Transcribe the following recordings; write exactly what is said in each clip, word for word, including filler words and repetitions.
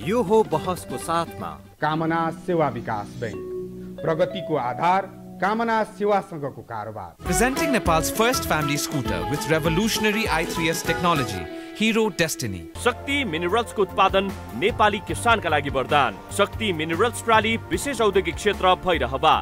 यो हो बहसको साथमा कामना सेवा विकास बैंक, प्रगतिको आधार कामना सेवासँगको कारोबार। Presenting Nepal's first family scooter with revolutionary I three S technology, Hero Destiny. शक्ति मिनरल्सको उत्पादन नेपाली किसानका लागि वरदान। शक्ति मिनरल्स प्रणाली विशेष औद्योगिक क्षेत्र भइरहबा।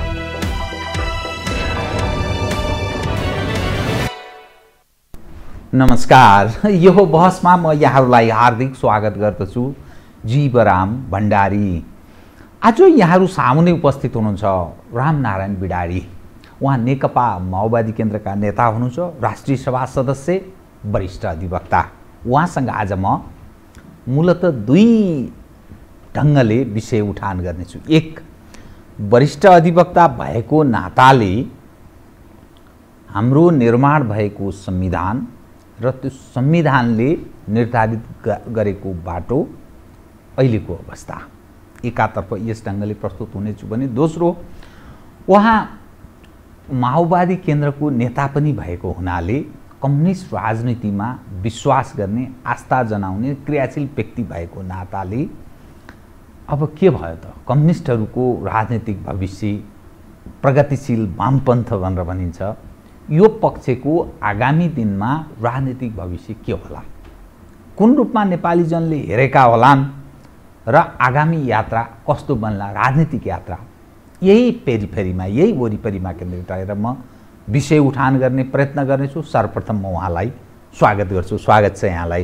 नमस्कार, यो बहसमा म यहाँहरूलाई हार्दिक स्वागत गर्दछु। जीवराम भण्डारी। आज यहाँहरू सामुने उपस्थित हुनुहुन्छ रामनारायण बिडाडी। उहाँ नेकपा माओवादी केन्द्रका नेता हुनुहुन्छ, राष्ट्रिय सभा सदस्य, वरिष्ठ अधिवक्ता। उहाँसँग आज म मूलतः दुई ढङ्गले विषय उठान गर्नेछु। एक, वरिष्ठ अधिवक्ता भएको नाताले हाम्रो निर्माण भएको संविधान र त्यो संविधानले निर्धारित गरेको बाटो, अहिलेको अवस्था, एकातर्फ यस ढङ्गले प्रस्तुत हुनेछु भने दोस्रो, उहाँ माओवादी केन्द्रको नेता पनि भएको हुनाले कम्युनिस्ट राजनीतिमा विश्वास गर्ने, आस्था जनाउने क्रियाशील व्यक्ति भएको नाताले अब के भयो त, कम्युनिस्टहरूको राजनीतिक भविष्य, प्रगतिशील वामपन्थ भनेर भनिन्छ, यो पक्षको आगामी दिनमा राजनीतिक भविष्य के होला, कुन रूपमा नेपाली जनले हेरेका होलान् र आगामी यात्रा कस्तो बन्ला, राजनीतिक यात्रा, यही पेरिफेरीमा, यही वरिपरिमा केन्द्रित रहेर म विषय उठान गर्ने प्रयत्न गर्नेछु। सर्वप्रथम म उहाँलाई स्वागत गर्छु। स्वागत छ यहाँलाई।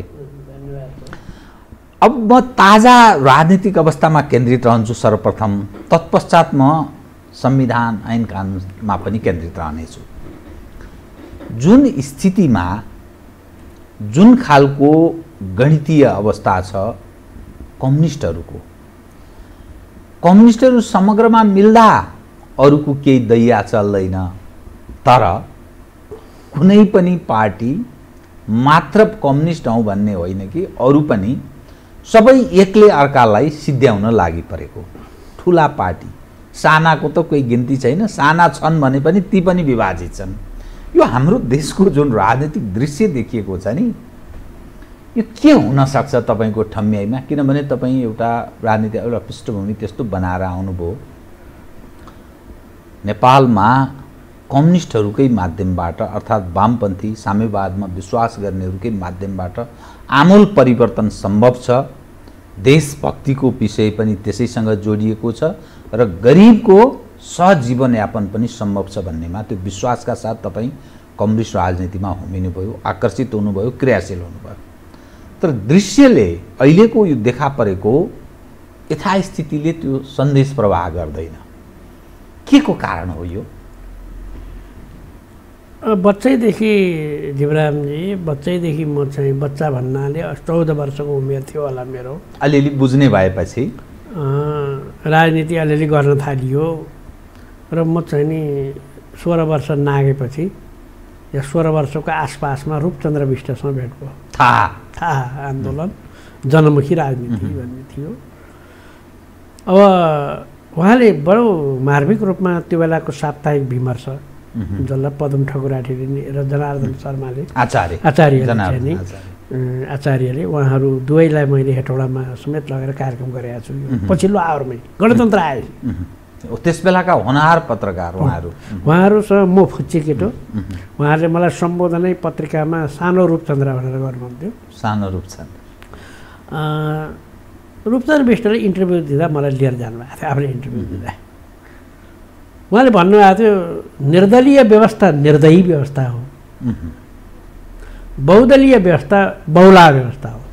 अब म ताजा राजनीतिक अवस्थामा केन्द्रित रहन्छु सर्वप्रथम, तत्पश्चात म संविधान ऐन कानुनमा पनि केन्द्रित रहनेछु। जुन स्थितिमा जुन खालको गणितीय अवस्था छ कम्युनिस्टहरूको, कम्युनिस्टहरू समग्रमा मिल्दा अरूको केही दैया चल्दैन, तर कुनै पनि पार्टी मात्र कम्युनिस्ट हौँ भन्ने होइन कि अरू पनि सबै एकले अर्कालाई सिद्ध्याउन लागि परेको ठुला पार्टी। सानाको त कोही गिन्ती छैन, साना छन् भने पनि ती पनि विभाजित छन्। यो हाम्रो देशको जुन राजनीतिक दृश्य देखिएको छ नि, यो के हुन सक्छ तपाईको ठम्याइमा? किनभने तपाईँ एउटा राजनीति, एउटा पृष्ठभूमि त्यस्तो बनाएर आउनुभयो। नेपालमा कम्युनिस्टहरूकै माध्यमबाट, अर्थात् वामपन्थी साम्यवादमा विश्वास गर्नेहरूकै माध्यमबाट आमूल परिवर्तन सम्भव छ। देशभक्तिको विषय पनि त्यसैसँग जोडिएको छ र गरिबको सहजीवनयापन पनि सम्भव छ भन्नेमा त्यो विश्वासका साथ तपाईँ कम्युनिस्ट राजनीतिमा होमिनुभयो, आकर्षित हुनुभयो, क्रियाशील हुनुभयो। तर दृश्यले, अहिलेको यो देखा परेको यथास्थितिले त्यो सन्देश प्रवाह गर्दैन। के को कारण हो यो? बच्चैदेखि जीवरामजी, बच्चैदेखि म चाहिँ, बच्चा भन्नाले चौध वर्षको उमेर थियो होला मेरो। अलिअलि बुझ्ने भएपछि राजनीति अलिअलि गर्न थालियो र म चाहिँ नि सोह्र वर्ष नागेपछि या सोह्र वर्षको आसपासमा रूपचन्द्र विष्टसँग भेट भयो। थाहा थाहा आन्दोलन, जनमुखी राजनीति भन्ने थियो। अब उहाँले बडो मार्मिक रूपमा त्यो बेलाको साप्ताहिक विमर्श, जसलाई पदम ठकुराठीले र जनार्दन शर्माले, आचार्य आचार्यले नि आचार्यले उहाँहरू दुवैलाई मैले हेटौडामा समेत लगेर कार्यक्रम गरेका छु। पछिल्लो आवरमै गणतन्त्र आयो। त्यस बेलाका होनहार पत्रकार उहाँहरू, उहाँहरूसँग म फुच्चे केटो। उहाँहरूले मलाई सम्बोधनै पत्रिकामा सानो रूपचन्द्र भनेर गर्नुहुन्थ्यो। सानो रूपचन्द्र। रूपचन्द्र विष्टले इन्टरभ्यू दिँदा मलाई लिएर जानुभएको थियो, आफ्नो इन्टरभ्यू दिँदा। उहाँले भन्नुभएको थियो, निर्दलीय व्यवस्था निर्दयी व्यवस्था हो, बहुदलीय व्यवस्था बहुला व्यवस्था हो।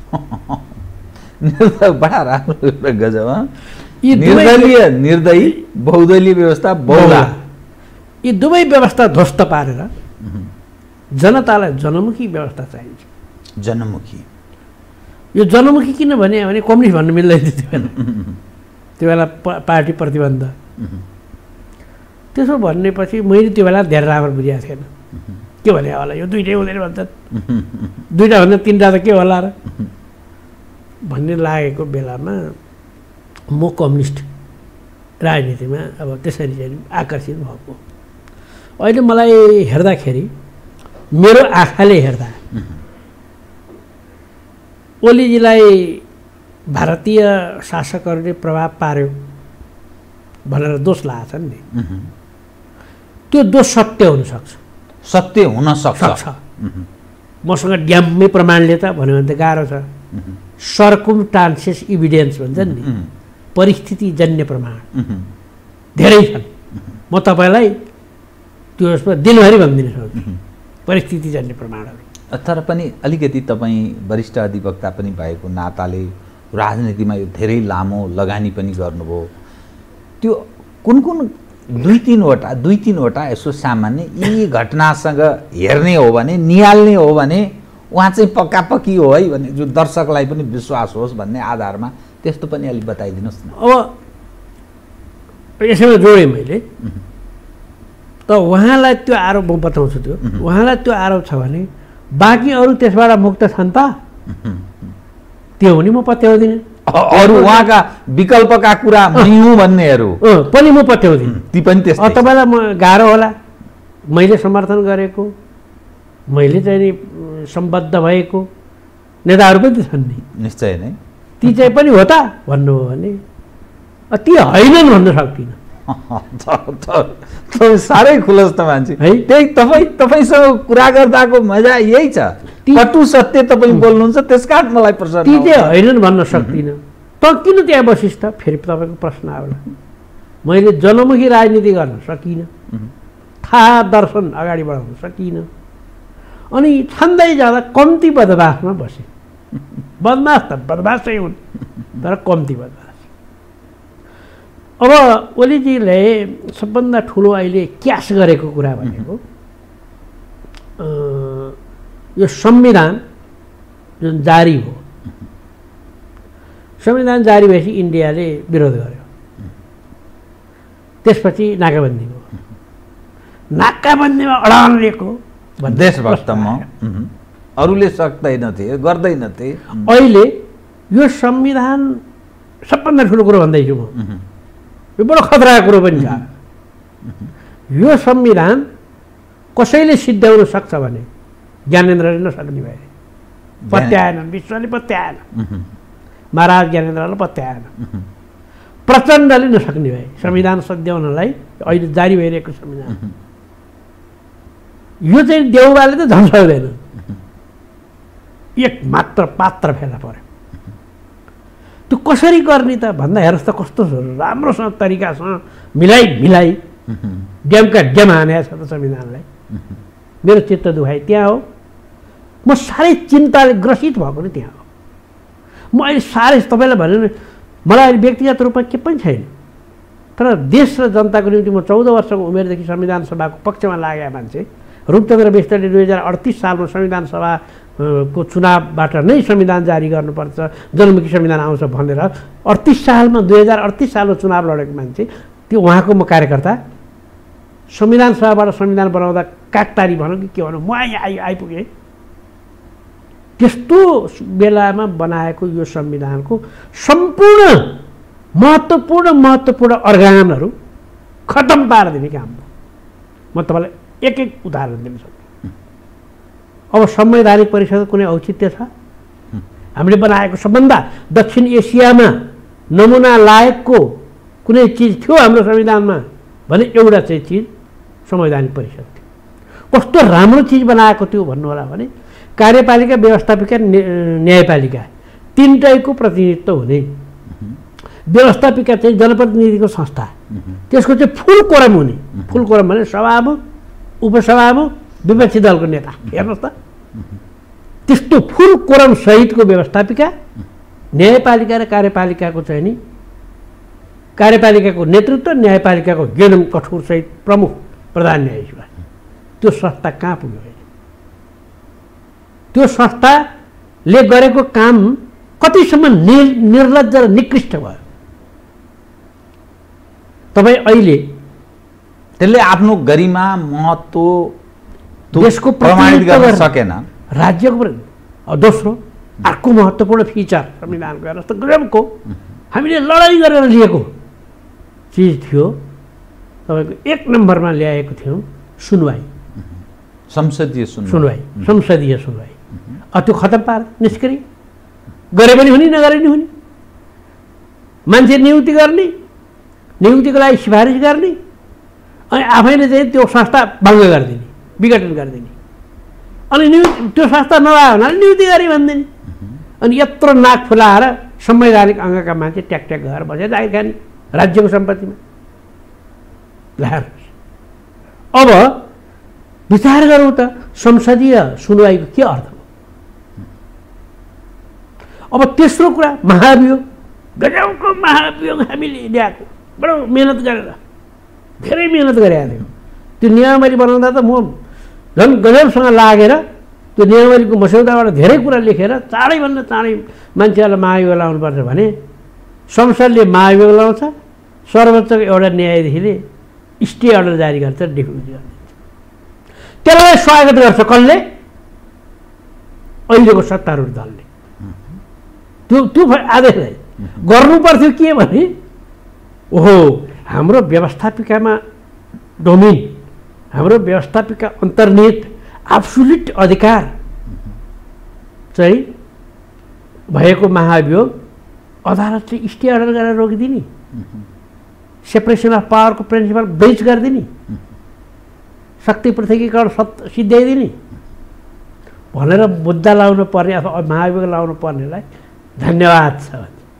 बडा राम्रो गजब। निर्दलीय निर्दयी, बहुदलीय व्यवस्था बहुला, यी दुवै व्यवस्था ध्वस्त पारेर जनतालाई जनमुखी व्यवस्था चाहिन्छ। जनमुखी, यो जनमुखी किन भने भने कम्युनिस्ट भन्नु मिल्दैन त्यो बेला। त्यो बेला पार्टी प्रतिबन्ध। त्यसो भनेपछि मैले त्यो बेला धेरै राम्रो बुझेको थिएन। के भने होला, यो दुइटै हुँदैन भन्छन्, दुइटा भन्दा तिनवटा त के होला र भन्ने लागेको बेलामा म कम्युनिस्ट राजनीतिमा अब त्यसरी चाहिँ आकर्षित भएको। अहिले मलाई हेर्दाखेरि, मेरो आँखाले हेर्दा ओलीजीलाई भारतीय शासकहरूले प्रभाव पार्यो भनेर दोष लगाछन् नि, त्यो दोष सत्य हुनसक्छ। सत्य हुन सक्छ। मसँग ड्याम्मै प्रमाणले त भन्यो भने त गाह्रो छ। सर्कुमस्टान्सेस इभिडेन्स भन्छन् नि, परिस्थितिजन्य प्रमाण धेरै छन्। म तपाईँलाई त्यो यसमा दिनभरि भनिदिन सक्छु परिस्थितिजन्य प्रमाणहरू। तर पनि अलिकति तपाईँ वरिष्ठ अधिवक्ता पनि भएको नाताले राजनीतिमा यो धेरै लामो लगानी पनि गर्नुभयो, त्यो कुन कुन दुई तिनवटा दुई तिनवटा यसो सामान्य यी घटनासँग हेर्ने हो भने, निहाल्ने हो भने उहाँ चाहिँ पक्का पक्की हो है भने जो दर्शकलाई पनि विश्वास होस् भन्ने आधारमा त्यस्तो पनि अलिक बताइदिनुहोस् न। अब यसैमा जोडेँ मैले त उहाँलाई त्यो आरोप म बताउँछु। त्यो उहाँलाई त्यो आरोप छ भने बाँकी अरू त्यसबाट मुक्त छन् त, त्यो पनि म पत्याउँदिनँ। अरू उहाँका विकल्पका कुरा हुँ भन्नेहरू पनि म पत्याउँदिनँ, ती पनि त्यस्तै। तपाईँलाई म गाह्रो होला, मैले समर्थन गरेको, मैले चाहिँ नि सम्बद्ध भएको नेताहरू पनि छन् नि, निश्चय नै ती चाहिँ पनि हो त भन्नु हो भने ती होइनन् भन्न सक्दिनँ। साह्रै खुलस्त मान्छे है, त्यही तपाईँ तपाईँसँग कुरा गर्दाको मजा यही छ, कटु सत्य तपाईँ बोल्नुहुन्छ, त्यस कारण मलाई प्रश्न ती चाहिँ होइनन् भन्न सक्दिनँ। त किन त्यहाँ बसिस् त, फेरि तपाईँको प्रश्न आउला। मैले जनमुखी राजनीति गर्न सकिनँ, थाहा दर्शन अगाडि बढाउन सकिनँ, अनि छन्दै जाँदा कम्ती बदमासमा बसेँ। बदमास त बदमासै हुन् तर कम्ती बदमास। अब ओलीजीले सबभन्दा ठुलो अहिले क्यास गरेको कुरा भनेको यो संविधान जुन जारी हो, संविधान जारी भएपछि इन्डियाले विरोध गर्यो, त्यसपछि नाकाबन्दी भयो। नाकाबन्दीमा अडानिएको देशभक्त म अरूले सक्दैनथे, गर्दैनथे। अहिले यो संविधान सबभन्दा ठुलो कुरो भन्दैछु म, यो बडो खतराको कुरो पनि छ। यो संविधान कसैले सिद्ध्याउन सक्छ भने ज्ञानेन्द्रले नसक्ने भए, पत्याएन, विश्वले पत्याएन, महाराज ज्ञानेन्द्रले पत्याएन, प्रचण्डले नसक्ने भए संविधान सच्याउनलाई। अहिले जारी भइरहेको संविधान यो चाहिँ देउबाले त झन् सक्दैन, एक मात्र पात्र फेला पर्यो। त्यो कसरी गर्ने त भन्दा हेर्नुहोस् त कस्तो राम्रोसँग तरिकासँग मिलाइ मिलाइ ड्यामका ड्याम हानेको छ त संविधानलाई। मेरो चित्त दुखाइ त्यहाँ हो, म साह्रै चिन्ताले ग्रसित भएको नि त्यहाँ हो। म अहिले साह्रै तपाईँलाई भने मलाई अहिले व्यक्तिगत रूपमा के पनि छैन, तर देश र जनताको निम्ति म चौध वर्षको उमेरदेखि संविधान सभाको पक्षमा लागेका मान्छे। रूपचन्द्र विष्टले दुई हजार अडतिस सालमा संविधान सभा को चुनावबाट नै संविधान जारी गर्नुपर्छ, जनमुखी संविधान आउँछ भनेर अडतिस सालमा दुई हजार अडतिस सालमा चुनाव लडेको मान्छे, त्यो उहाँको म कार्यकर्ता। संविधान सभाबाट संविधान बनाउँदा काकतारी भनौँ कि के भनौँ, म आइ आइ आइपुगेँ। त्यस्तो बेलामा बनाएको यो संविधानको सम्पूर्ण महत्त्वपूर्ण महत्त्वपूर्ण अर्गानहरू खतम पारिदिने काम हो। म तपाईँलाई एक एक उदाहरण दिन सक्छु। अब संवैधानिक परिषद कुनै औचित्य छ? हामीले बनाएको सबभन्दा दक्षिण एसियामा नमुना लायकको कुनै चिज थियो हाम्रो संविधानमा भने एउटा चाहिँ चिज संवैधानिक परिषद थियो। कस्तो राम्रो चिज बनाएको थियो भन्नु होला भने कार्यपालिका, व्यवस्थापिका, न्यायपालिका तिनटैको प्रतिनिधित्व हुने। व्यवस्थापिका चाहिँ जनप्रतिनिधिको संस्था, त्यसको चाहिँ फुल कोरम हुने। फुल कोरम भने सभामुख, उपसभामुख, विपक्षी दलको नेता। हेर्नुहोस् त, त्यस्तो फुल कोरम सहितको व्यवस्थापिका, न्यायपालिका र कार्यपालिकाको चाहिँ नि कार्यपालिकाको नेतृत्व, न्यायपालिकाको गेनम कठोर सहित प्रमुख प्रधान न्यायाधीश। त्यो संस्था कहाँ पुग्यो? त्यो संस्थाले गरेको काम कतिसम्म निर् निर्लज्ज र निकृष्ट भयो। तपाईँ अहिले त्यसले आफ्नो गरिमा, महत्त्व देशको प्रमाणित गर्न सकेन। राज्यको दोस्रो अर्को महत्त्वपूर्ण फिचर संविधानको हेर्नुहोस् त, गजबको हामीले लडाइँ गरेर लिएको चिज थियो। तपाईँको एक नम्बरमा ल्याएको थियौँ सुनवाई, संसदीय सुनवाई। सुनवाई संसदीय सुनवाई। अब त्यो खतम पार, निष्क्रिय, गरे पनि हुने, नगरे पनि हुने। मान्छे नियुक्ति गर्ने, नियुक्तिको लागि सिफारिस गर्ने, अनि आफैले चाहिँ त्यो संस्था भङ्ग गरिदिने, विघटन गरिदिने। अनि नियुक्ति त्यो संस्था नभए हुनाले नियुक्ति गरे भनिदिने। अनि यत्रो नाक फुलाएर संवैधानिक अङ्गका मान्छे ट्याक ट्याक गरेर बसेर जागिर खाने राज्यको सम्पत्तिमा। अब विचार गरौँ त संसदीय सुनवाईको के अर्थ हो। अब तेस्रो कुरा महाभियोग, गजबको महाभियोग हामीले ल्याएको, बडो मेहनत गरेर, धेरै मेहनत गरेका थियौँ। त्यो नियमावली बनाउँदा त म झन् गजबसँग लागेर त्यो नियमावलीको मस्यौदाबाट धेरै कुरा लेखेर चाँडैभन्दा चाँडै मान्छेहरूलाई महाभियोग लाउनुपर्छ भने संसदले महाभियोग लाउँछ, सर्वोच्चको एउटा न्यायाधीशले स्टे अर्डर जारी गर्छ, डिफ्युज गर्छ। त्यसलाई स्वागत गर्छ कसले? अहिलेको सत्तारूढ दलले। त्यो त्यो आदेशलाई गर्नुपर्थ्यो के भने ओहो हाम्रो व्यवस्थापिकामा डोमिन, हाम्रो व्यवस्थापिका अन्तर्निहित एब्सोल्युट अधिकार चाहिँ भएको महाभियोग अदालतले स्टे अर्डर गरेर रोकिदिने, सेपरेसन अफ पावरको प्रिन्सिपल ब्रिच गरिदिने, शक्ति पृथकीकरण सत् सिद्ध्याइदिने भनेर मुद्दा लाउनु पर्ने अथवा महाभियोग लाउनु पर्नेलाई धन्यवाद छ।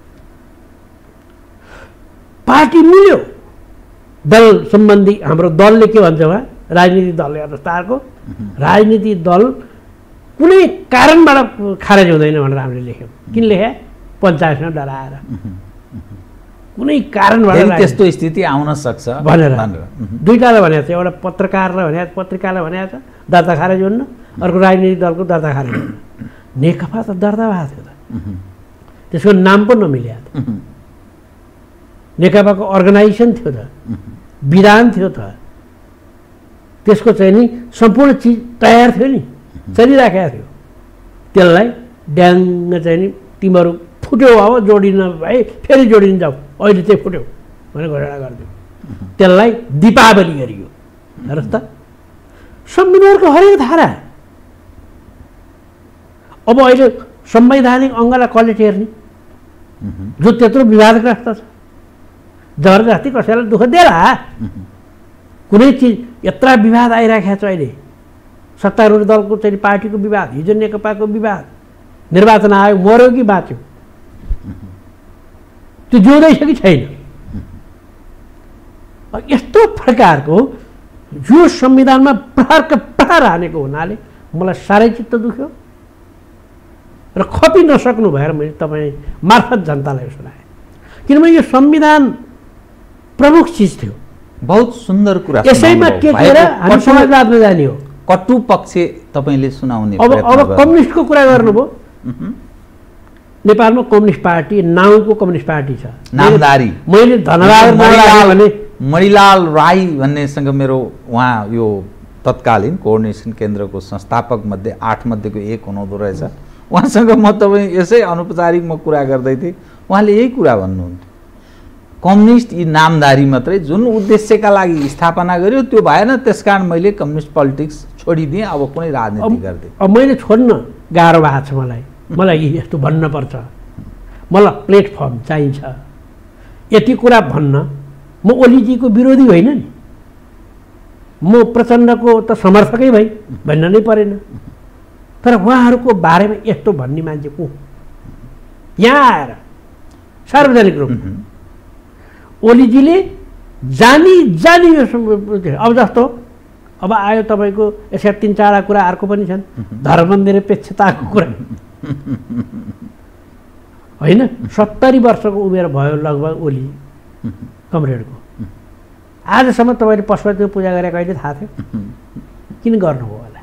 पार्टी मिल्यो, दल सम्बन्धी हाम्रो दलले के भन्छ उहाँ राजनीतिक दलले अनुसारको राजनीतिक दल कुनै कारणबाट खारेज हुँदैन भनेर हामीले लेख्यौँ। किन लेखे? पञ्चायतमा डराएर कुनै कारणबाट त्यस्तो स्थिति आउन सक्छ भनेर दुईटाले भनेको छ। एउटा पत्रकारले भनेको पत्रिकाले भनेको छ दर्ता खारेज हुन्न, अर्को राजनीतिक दलको दर्ता खारेज हुन्न। नेकपा त दर्ता भएको थियो त, त्यसको नाम पो नमिलेको थियो। नेकपाको अर्गनाइजेसन थियो त, विधान थियो त, त्यसको चाहिँ नि सम्पूर्ण चिज तयार थियो नि, चलिराखेको थियो। त्यसलाई ड्याङ्ग चाहिँ नि तिमीहरू फुट्यो अब जोडिन भाइ, फेरि जोडिन जाऊ, अहिले चाहिँ फुट्यो भनेर घोषणा गरिदियो। त्यसलाई दीपावली गरियो। हेर्नुहोस् त संविधानको हरेक धारा। अब अहिले संवैधानिक अङ्गलाई कसले टेर्ने? जो त्यत्रो विवादग्रस्त छ, जबरजस्ती कसैलाई दुःख दिएला? कुनै चिज यत्रा विवाद आइराखेको छ अहिले। सत्तारूढ दलको चाहिँ पार्टीको विवाद, हिजो नेकपाको विवाद, निर्वाचन आयोग मर्यो कि बाँच्यो, त्यो जिउँदैछ कि छैन? यस्तो प्रकारको यो संविधानमा प्रहारका प्रहार हानेको हुनाले मलाई साह्रै चित्त दुख्यो र खपि नसक्नु भएर मैले तपाईँ मार्फत जनतालाई सुनाएँ। किनभने यो संविधान प्रमुख चिज थियो। बहुत सुन्दर कुरा यसैमा टेकेर हामी समाजवादमा जाने हो। कटु पक्ष तपाईँले सुनाउने अब अब कम्युनिस्टको कुरा गर्नुभयो। नेपालमा कम्युनिस्ट पार्टी नाउँको कम्युनिस्ट पार्टी छ, नामदारी। मैले धनबहादुर भने मणिलाल राई भन्नेसँग मेरो उहाँ यो तत्कालीन कोअर्डिनेसन केन्द्रको संस्थापक मध्ये आठ मध्येको एक हुनुहुँदो रहेछ। उहाँसँग म तपाईँ यसै अनौपचारिक म कुरा गर्दै थिएँ, उहाँले यही कुरा भन्नुहुन्थ्यो, कम्युनिस्ट यी नामदारी मात्रै, जुन उद्देश्यका लागि स्थापना गर्यो त्यो भएन, त्यसकारण मैले कम्युनिस्ट पोलिटिक्स छोडिदिएँ, अब कुनै राजनीति गर्दिनँ। अब मैले छोड्न गाह्रो भएको छ मलाई, मलाई यस्तो भन्नुपर्छ, मलाई प्लेटफर्म चाहिन्छ। यति कुरा भन्न म ओलीजीको विरोधी होइन नि, म प्रचण्डको त समर्थकै भई भन्न नै परेन, तर उहाँहरूको बारेमा यस्तो भन्ने मान्छे को? यहाँ आएर सार्वजनिक रूपमा ओलीजीले जानी जानी अब जस्तो अब आयो तपाईँको यसका तिन चारवटा कुरा अर्को पनि छन्, धर्मनिरपेक्षताको कुरा होइन। सत्तरी वर्षको उमेर भयो लगभग ओली कमरेडको। आजसम्म तपाईँले पशुपतिको पूजा गरेको कहिले थाहा थियो? किन गर्नुभयो होला?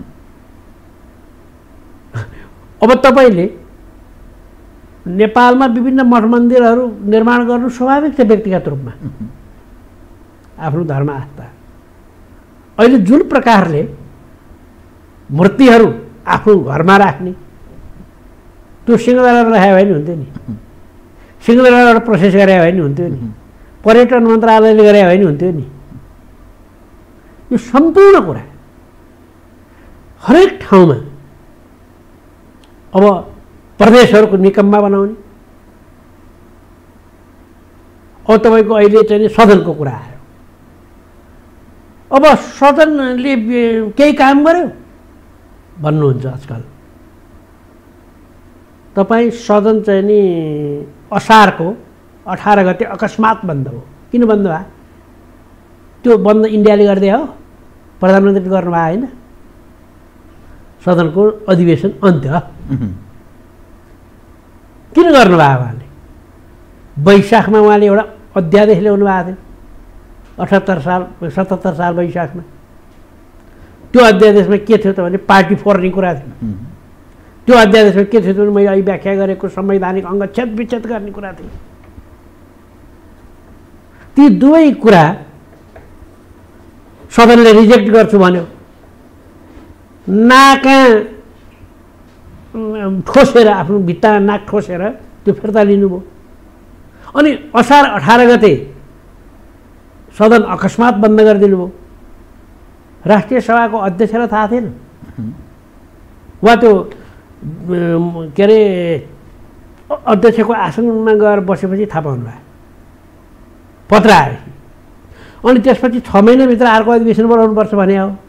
अब तपाईँले नेपालमा विभिन्न मठ मन्दिरहरू निर्माण गर्नु स्वाभाविक छ व्यक्तिगत रूपमा, आफ्नो धर्म आस्था। अहिले जुन प्रकारले मूर्तिहरू आफ्नो घरमा राख्ने, त्यो सिंहदरबारमा राखे भए नि हुन्थ्यो नि, सिंहदरबारबाट प्रोसेस गरे भए नि हुन्थ्यो नि, पर्यटन मन्त्रालयले गरे भए नि हुन्थ्यो नि। यो सम्पूर्ण कुरा हरेक ठाउँमा अब प्रदेशहरूको निकममा बनाउने, अब तपाईँको अहिले चाहिँ सदनको कुरा आयो। अब सदनले केही काम गर्यो भन्नुहुन्छ आजकल। तपाईँ सदन चाहिँ नि असारको अठार गते अकस्मात बन्द हो। किन बन्द भयो? त्यो बन्द इन्डियाले गर्दै हो, प्रधानमन्त्रीले गर्नुभयो होइन। सदनको अधिवेशन अन्त्य किन गर्नुभयो उहाँले? वैशाखमा उहाँले एउटा अध्यादेश ल्याउनु भएको थियो, अठहत्तर साल सतहत्तर साल वैशाखमा। त्यो अध्यादेशमा के थियो त भने पार्टी फोर्ने कुरा थियो। त्यो अध्यादेशमा के थियो भने मैले अहिले व्याख्या गरेको संवैधानिक अङ्ग छेद विच्छेद गर्ने कुरा थियो। ती दुवै कुरा सदनले रिजेक्ट गर्छु भन्यो। नाका ठोसेर आफ्नो भित्ता नाक ठोसेर त्यो फिर्ता लिनुभयो। अनि असार अठार गते सदन अकस्मात बन्द गरिदिनु भयो। राष्ट्रिय सभाको अध्यक्षलाई थाहा थिएन। वा त्यो के अरे अध्यक्षको आसनमा गएर बसेपछि थाहा पाउनु भयो, पत्र आयो। अनि त्यसपछि छ महिनाभित्र अर्को अधिवेशन बोलाउनुपर्छ भने हो।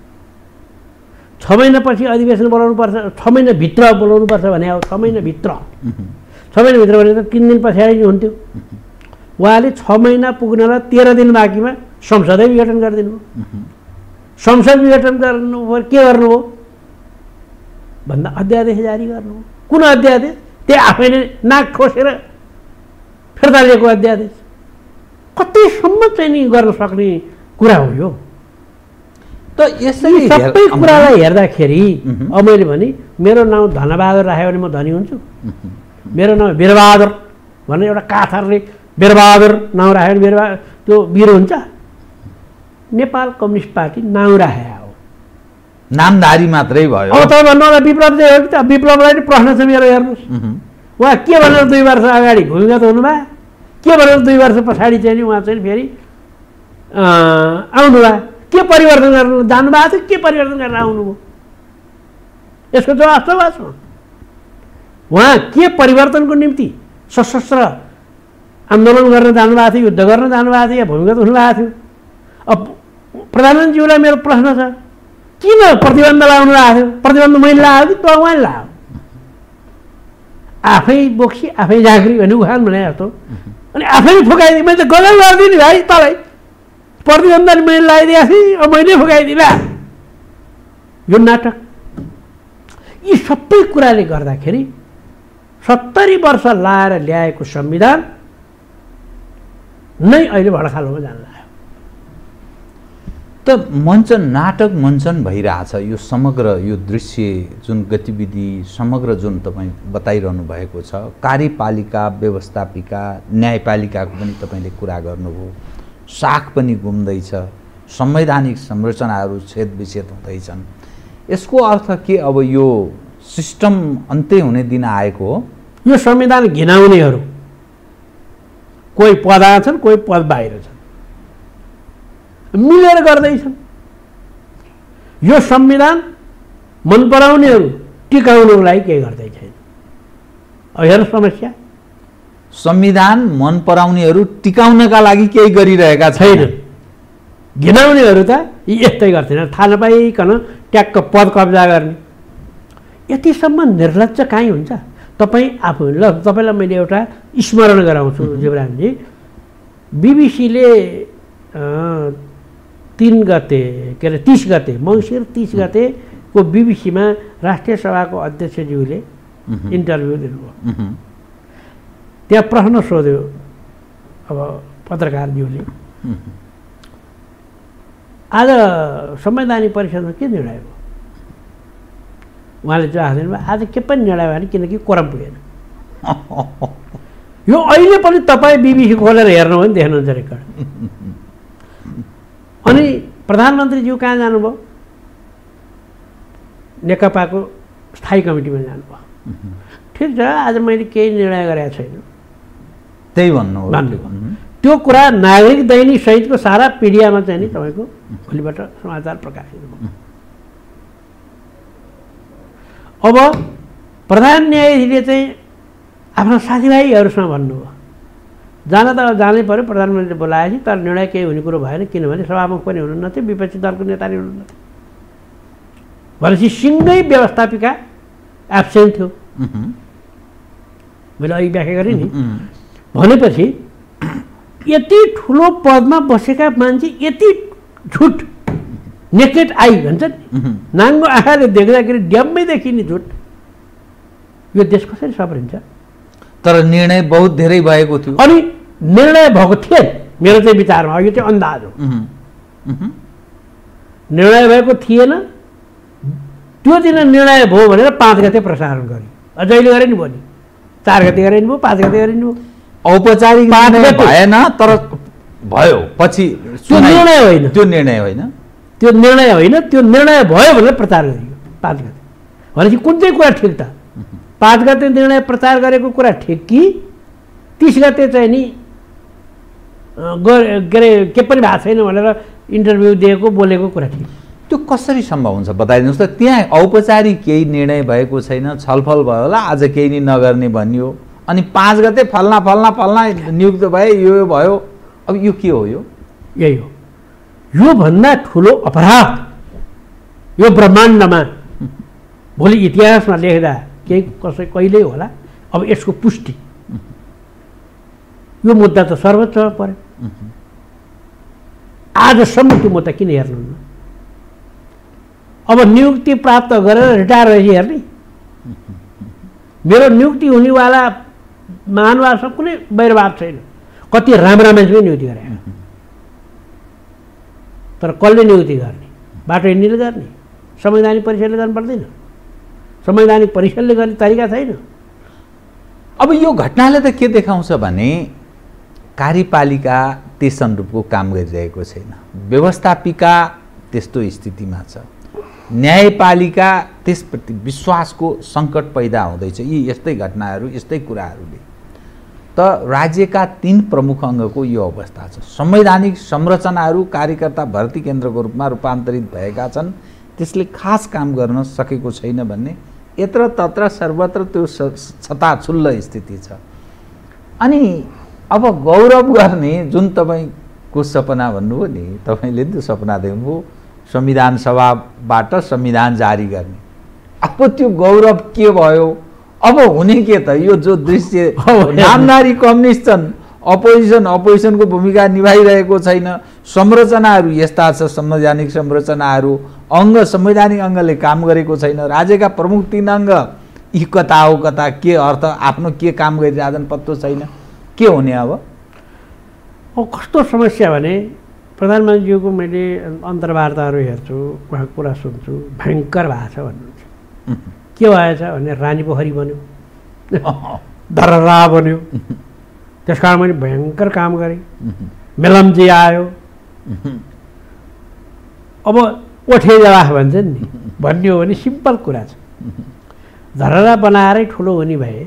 छ महिनापछि अधिवेशन बोलाउनुपर्छ, छ महिनाभित्र बोलाउनुपर्छ भने हो। छ महिनाभित्र छ महिनाभित्र भने त तिन दिन पछाडि नै हुन्थ्यो। उहाँले छ महिना पुग्नलाई तेह्र दिन बाँकीमा संसदै विघटन गरिदिनु भयो। संसद विघटन गर्नु के गर्नुभयो भन्दा अध्यादेश जारी गर्नुभयो। कुन अध्यादेश? त्यो आफैले नाक ठोसेर फिर्ता लिएको अध्यादेश। कतिसम्म चाहिँ नि गर्न सक्ने कुरा हो यो? त यसरी सबै कुरालाई हेर्दाखेरि अब मैले भने मेरो नाउँ धनबहादुर राख्यो भने म धनी हुन्छु। मेरो नाउँ वीरबहादुर भन्ने एउटा काथरले वीरबहादुर नाउँ राख्यो भने वीरबहादुर त्यो वीर हुन्छ? नेपाल कम्युनिस्ट पार्टी नाउँ राखेको हो, नामधारी मात्रै भयो। अब तपाईँ भन्नु होला विप्लव चाहिँ हो कि त? विप्लवलाई प्रश्न छ मेरो, हेर्नुहोस्। उहाँ के भनेर दुई वर्ष अगाडि भूमिगत हुनुभयो, के भनेर दुई वर्ष पछाडि चाहिँ नि उहाँ चाहिँ फेरि आउनुभयो। के परिवर्तन गर्नु जानुभएको थियो, के परिवर्तन गरेर आउनुभयो? यसको जवाब छ वास्तवमा। उहाँ के परिवर्तनको निम्ति सशस्त्र आन्दोलन गर्न जानुभएको थियो, युद्ध गर्न जानुभएको थियो या भूमिगत हुनुभएको थियो? अब प्रधानमन्त्रीज्यूलाई मेरो प्रश्न छ, किन प्रतिबन्ध लगाउनु भएको थियो? प्रतिबन्ध मैले लगायो कि त उहाँले लगायो? आफै बोक्सी आफै झाँक्री भन्ने उखान भने जस्तो। अनि आफैले फुकाइदिएँ, मैले त गजल गरिदिने भाइ तँलाई, प्रतिबन्ध मैले लगाइदिएको थिएँ, अब मैले फुकाइदिँला। यो नाटक। यी सबै कुराले गर्दाखेरि सत्तरी वर्ष लाएर ल्याएको संविधान नै अहिले भडखालोमा जान लाग्यो। त मञ्चन नाटक मञ्चन भइरहेछ। यो समग्र यो दृश्य जुन गतिविधि समग्र जुन तपाईँ बताइरहनु भएको छ, कार्यपालिका व्यवस्थापिका न्यायपालिकाको पनि तपाईँले कुरा गर्नुभयो। साख पनि घुम्दैछ, संवैधानिक संरचनाहरू छेद विच्छेद हुँदैछन्। यसको अर्थ के अब यो सिस्टम अन्त्य हुने दिन आएको हो? यो संविधान घिनाउनेहरू कोही पदमा छन्, कोही पद बाहिर छन्, मिलेर गर्दैछन्। यो संविधान मन पराउनेहरू टिकाउनुको लागि केही गर्दै छैन। अब हेर्नु समस्या, संविधान मन पराउनेहरू टिकाउनका लागि केही गरिरहेका छैनन्। घिनाउनेहरू त यस्तै गर्छन्, थाहा नपाइकन ट्याक्क पद कब्जा गर्ने। यतिसम्म निर्लज्ज काहीँ हुन्छ? तपाईँ आफू ल तपाईँलाई मैले एउटा स्मरण गराउँछु जीवरामजी। बिबिसीले तिन गते के अरे तिस गते मङ्सिर तिस गतेको बिबिसीमा राष्ट्रिय सभाको अध्यक्षज्यूले इन्टरभ्यू दिनुभयो। त्यहाँ प्रश्न सोध्यो अब पत्रकारज्यूले, आज संवैधानिक परिषदमा के निर्णय भयो? उहाँले जवाफ दिनुभयो, आज के पनि निर्णय भएन, किनकि कोरम पुगेन। यो अहिले पनि तपाईँ बिबिसी खोलेर हेर्नु भने देख्नुहुन्छ रेकर्ड। अनि प्रधानमन्त्रीज्यू कहाँ जानुभयो? नेकपाको स्थायी कमिटीमा जानुभयो। ठिक छ, आज मैले केही निर्णय गरेको छैन त्यही भन्नु भन्नु त्यो कुरा नागरिक दैनिक सहितको सारा पिडियामा चाहिँ नि तपाईँको भोलिबाट समाचार प्रकाशित भयो। अब प्रधान न्यायाधीशले चाहिँ आफ्ना साथीभाइहरूसँग भन्नुभयो, जान त जानै पर्यो, प्रधानमन्त्रीले बोलाएपछि, तर निर्णय केही हुने कुरो भएन, किनभने सभामुख पनि हुनुहुन्न थियो, विपक्षी दलको नेता पनि हुनुहुन्न थियो। भनेपछि सिङ्गै व्यवस्थापिका एब्सेन्ट थियो। मैले अघि व्याख्या गरेँ नि। भनेपछि यति ठुलो पदमा बसेका मान्छे यति झुट, नेकेड आई भन्छ नि, नाङ्गो आँखाले देख्दाखेरि ड्याम्मै देखिने झुट, यो देश कसरी सप्रिन्छ? तर निर्णय बहुत धेरै भएको थियो। अनि निर्णय भएको थिएन मेरो चाहिँ विचारमा, यो चाहिँ अन्दाज हो। निर्णय भएको थिएन, त्यो दिन निर्णय भयो भनेर पाँच गते प्रसारण गर्यो। जहिले गरे नि भयो नि, चार गते गरे नि भयो, पाँच गते गरे नि भयो। औपचारिक भएन, तर भयो पछि। त्यो निर्णय होइन, त्यो निर्णय होइन, त्यो निर्णय होइन, त्यो निर्णय भयो भनेर प्रचार गरियो पाँच गते। भनेपछि कुन चाहिँ कुरा ठिक त? पाँच गते निर्णय प्रचार गरेको कुरा ठिक कि तिस गते चाहिँ नि के अरे के पनि भएको छैन भनेर इन्टरभ्यू दिएको बोलेको कुरा ठिक? त्यो कसरी सम्भव हुन्छ बताइदिनुहोस् त। त्यहाँ औपचारिक केही निर्णय भएको छैन, छलफल भयो होला, आज केही नि नगर्ने भनियो, अनि पाँच गते फल्ना फल्ना फल्ना नियुक्त भए, यो भयो। अब यो के हो? यो यही हो। योभन्दा ठुलो अपराध यो ब्रह्माण्डमा भोलि इतिहासमा लेख्दा केही कसै कहिल्यै होला। अब यसको पुष्टि, यो मुद्दा त सर्वोच्चमा पर्यो। आजसम्म त्यो मुद्दा किन हेर्नुहुन्न? अब नियुक्ति प्राप्त गरेर रिटायर भएपछि हेर्ने? मेरो नियुक्ति हुनेवाला महानुभावसँग कुनै वैरभाव छैन, कति राम्रा मान्छे पनि नियुक्ति गरे, तर कसले नियुक्ति गर्ने? बाटो हिँड्नेले गर्ने? संवैधानिक परिषदले गर्नु पर्दैन? संवैधानिक परिषदले गर्ने तरिका छैन। अब यो घटनाले त के देखाउँछ भने कार्यपालिका त्यस अनुरूपको काम गरिरहेको छैन, व्यवस्थापिका त्यस्तो स्थितिमा छ, न्यायपालिका त्यसप्रति विश्वासको सङ्कट पैदा हुँदैछ। यी यस्तै घटनाहरू, यस्तै कुराहरूले त राज्यका तीन प्रमुख अङ्गको यो अवस्था छ। संवैधानिक संरचनाहरू कार्यकर्ता भर्ती केन्द्रको रूपमा रूपान्तरित भएका छन्, त्यसले खास काम गर्न सकेको छैन भन्ने यत्र तत्र सर्वत्र त्यो छताछुल्ल स्थिति छ। अनि अब गौरव गर्ने जुन तपाईँको सपना भन्नुभयो नि, तपाईँले त्यो सपना देख्नुभयो संविधान सभाबाट संविधान जारी गर्ने। अब त्यो गौरव के भयो? अब हुने के त? यो जो दृश्य, नामधारी कम्युनिस्ट छन्, अपोजिसन अपोजिसनको भूमिका निभाइरहेको छैन, संरचनाहरू यस्ता छ, संवैधानिक संरचनाहरू, अङ्ग संवैधानिक अङ्गले काम गरेको छैन, राज्यका प्रमुख तीन अङ्ग यी कता हो कता, के अर्थ, आफ्नो के काम गरिरहेछन् पत्तो छैन, के हुने? अब अब कस्तो समस्या भने प्रधानमन्त्रीज्यूको मैले अन्तर्वार्ताहरू हेर्छु, उहाँको कुरा सुन्छु, भयङ्कर भएको छ भन्नुहुन्छ। के भएछ भने रानी पोखरी बन्यो, दररा बन्यो, त्यस कारण मैले भयङ्कर काम गरेँ, मेलम्जी आयो, अब ओठे जवाफ भन्छ नि, भन्ने हो भने सिम्पल कुरा छ। धरहरा बनाएरै ठुलो हुने भए,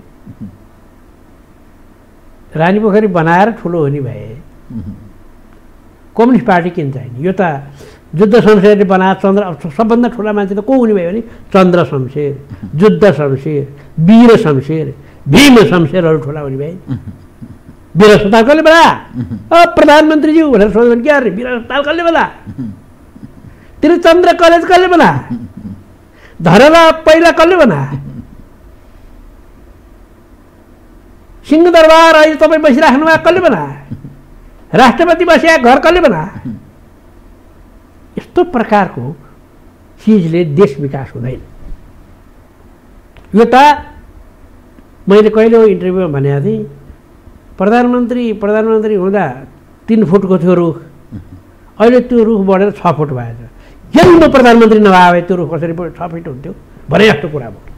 रानी पोखरी बनाएर ठुलो हुने भए कम्युनिस्ट पार्टी किन चाहिने? यो त जुद्ध शमशेरले बनाए चन्द्र, सबभन्दा ठुला मान्छे त को हुने भयो भने चन्द्र शमशेर, जुद्ध शमशेर, वीर शमशेर, भीम शमशेरहरू ठुला हुने भए। वीर अस्पताल कसले बना? अब प्रधानमन्त्रीज्यू भनेर सोध्यो भने के गर्ने? वीर अस्पताल कसले बना? त्रिचन्द्र कलेज कसले बना? धरहरा पहिला कसले बना? सिंहदरबार अहिले तपाईँ बसिराख्नु भएको कसले बना? राष्ट्रपति बसेका घर कसले बना? यस्तो प्रकारको चिजले देश विकास हुँदैन। यो त मैले कहिले इन्टरभ्यूमा भनेको थिएँ, प्रधानमन्त्री प्रधानमन्त्री हुँदा तिन फुटको थियो रुख, अहिले त्यो रुख बढेर छ फुट भएछ। यदि म प्रधानमन्त्री नभए भए त्यो रुख कसरी छ फिट हुन्थ्यो भने जस्तो कुरा भयो।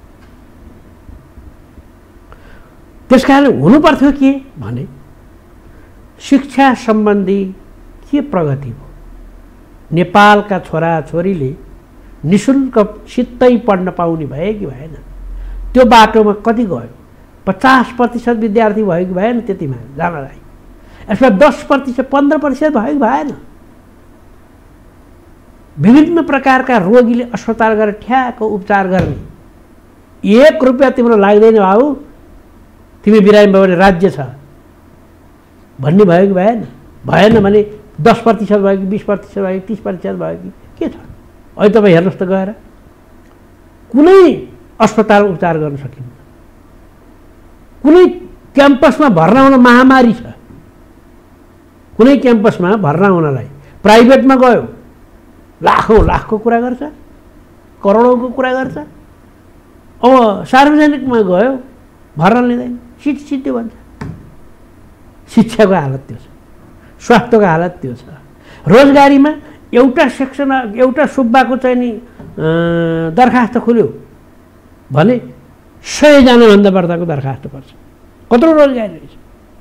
त्यस कारण हुनुपर्थ्यो के भने शिक्षा सम्बन्धी के प्रगति भयो? नेपालका छोराछोरीले निशुल्क सित्तै पढ्न पाउने भए कि भएन? त्यो बाटोमा कति गयो? पचास प्रतिशत विद्यार्थी भयो कि भएन त्यतिमा जानलाई? यसमा दस प्रतिशत पन्ध्र प्रतिशत भयो कि भएन? विभिन्न प्रकारका रोगीले अस्पताल गएर ठ्याक्क उपचार गर्ने, एक रुपियाँ तिम्रो लाग्दैन बाबु, तिमी बिरामी भयो भने राज्य छ, भन्ने भयो कि भएन? भएन भने दस प्रतिशत भयो कि बिस प्रतिशत भयो कि तिस प्रतिशत भयो कि के छ? अहिले तपाईँ हेर्नुहोस् त गएर कुनै अस्पताल उपचार गर्न सकिन्न, कुनै क्याम्पसमा भर्ना हुन महामारी छ, कुनै क्याम्पसमा भर्ना हुनलाई प्राइभेटमा गयो लाखौँ लाखको कुरा गर्छ, करोडौँको कुरा गर्छ। अब सार्वजनिकमा गयो भर्ना लिँदैन, सिट सिद्धि भन्छ। शिक्षाको हालत त्यो छ, स्वास्थ्यको हालत त्यो छ। रोजगारीमा एउटा सेक्सन एउटा सुब्बाको चाहिँ नि दरखास्त खुल्यो भने सयजनाभन्दा बढ्दाको दरखास्त पर्छ। कत्रो रोजगारी रहेछ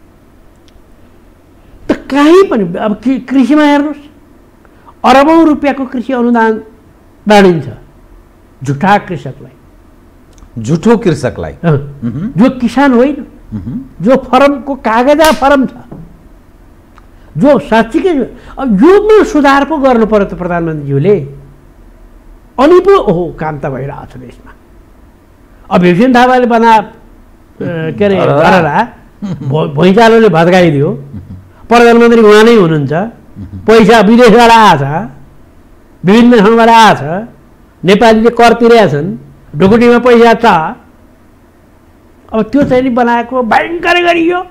त? कहीँ पनि अब कृषिमा हेर्नुहोस्, अरबौँ रुपियाँको कृषि अनुदान बाँडिन्छ झुठा कृषकलाई, झुठो कृषकलाई, जो किसान होइन, जो फर्मको कागजा फर्म छ, जो साँच्चीकै। अब यो सुधार पो गर्नु पर्यो त प्रधानमन्त्रीज्यूले, अनि पो ओहो काम त भइरहेछ देशमा। अब भीमसेन थापाले बना के अरे गरेर भुइँचालोले भत्काइदियो, प्रधानमन्त्री उहाँ नै हुनुहुन्छ, पैसा विदेशबाट आएछ, विभिन्न ठाउँबाट आएछ, नेपालीले कर तिरेछन्, ढुकुटीमा पैसा छ। अब त्यो चाहिँ नि बनाएको भयङ्कर गरियो,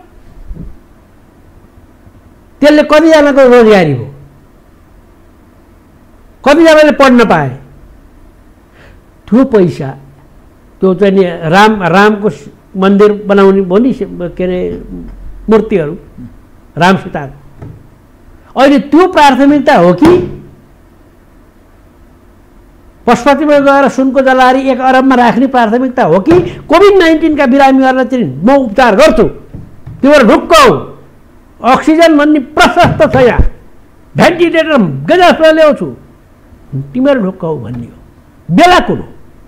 त्यसले कतिजनाको रोजगारी हो, कतिजनाले पढ्न पाए। त्यो पैसा त्यो चाहिँ नि राम रामको मन्दिर बनाउने भयो नि के अरे मूर्तिहरू राम सीताको, अहिले त्यो प्राथमिकता हो कि पशुपतिमा गएर सुनको जलारी एक अरबमा राख्ने प्राथमिकता हो कि कोभिड नाइन्टिनका बिरामीहरूलाई चाहिँ म उपचार गर्छु, तिमीहरू ढुक्क हौ, अक्सिजन भन्ने प्रशस्त छ, यहाँ भेन्टिलेटर गजब ल्याउँछु, तिमीहरू ढुक्क हौ भन्ने हो? बेला कुन हो?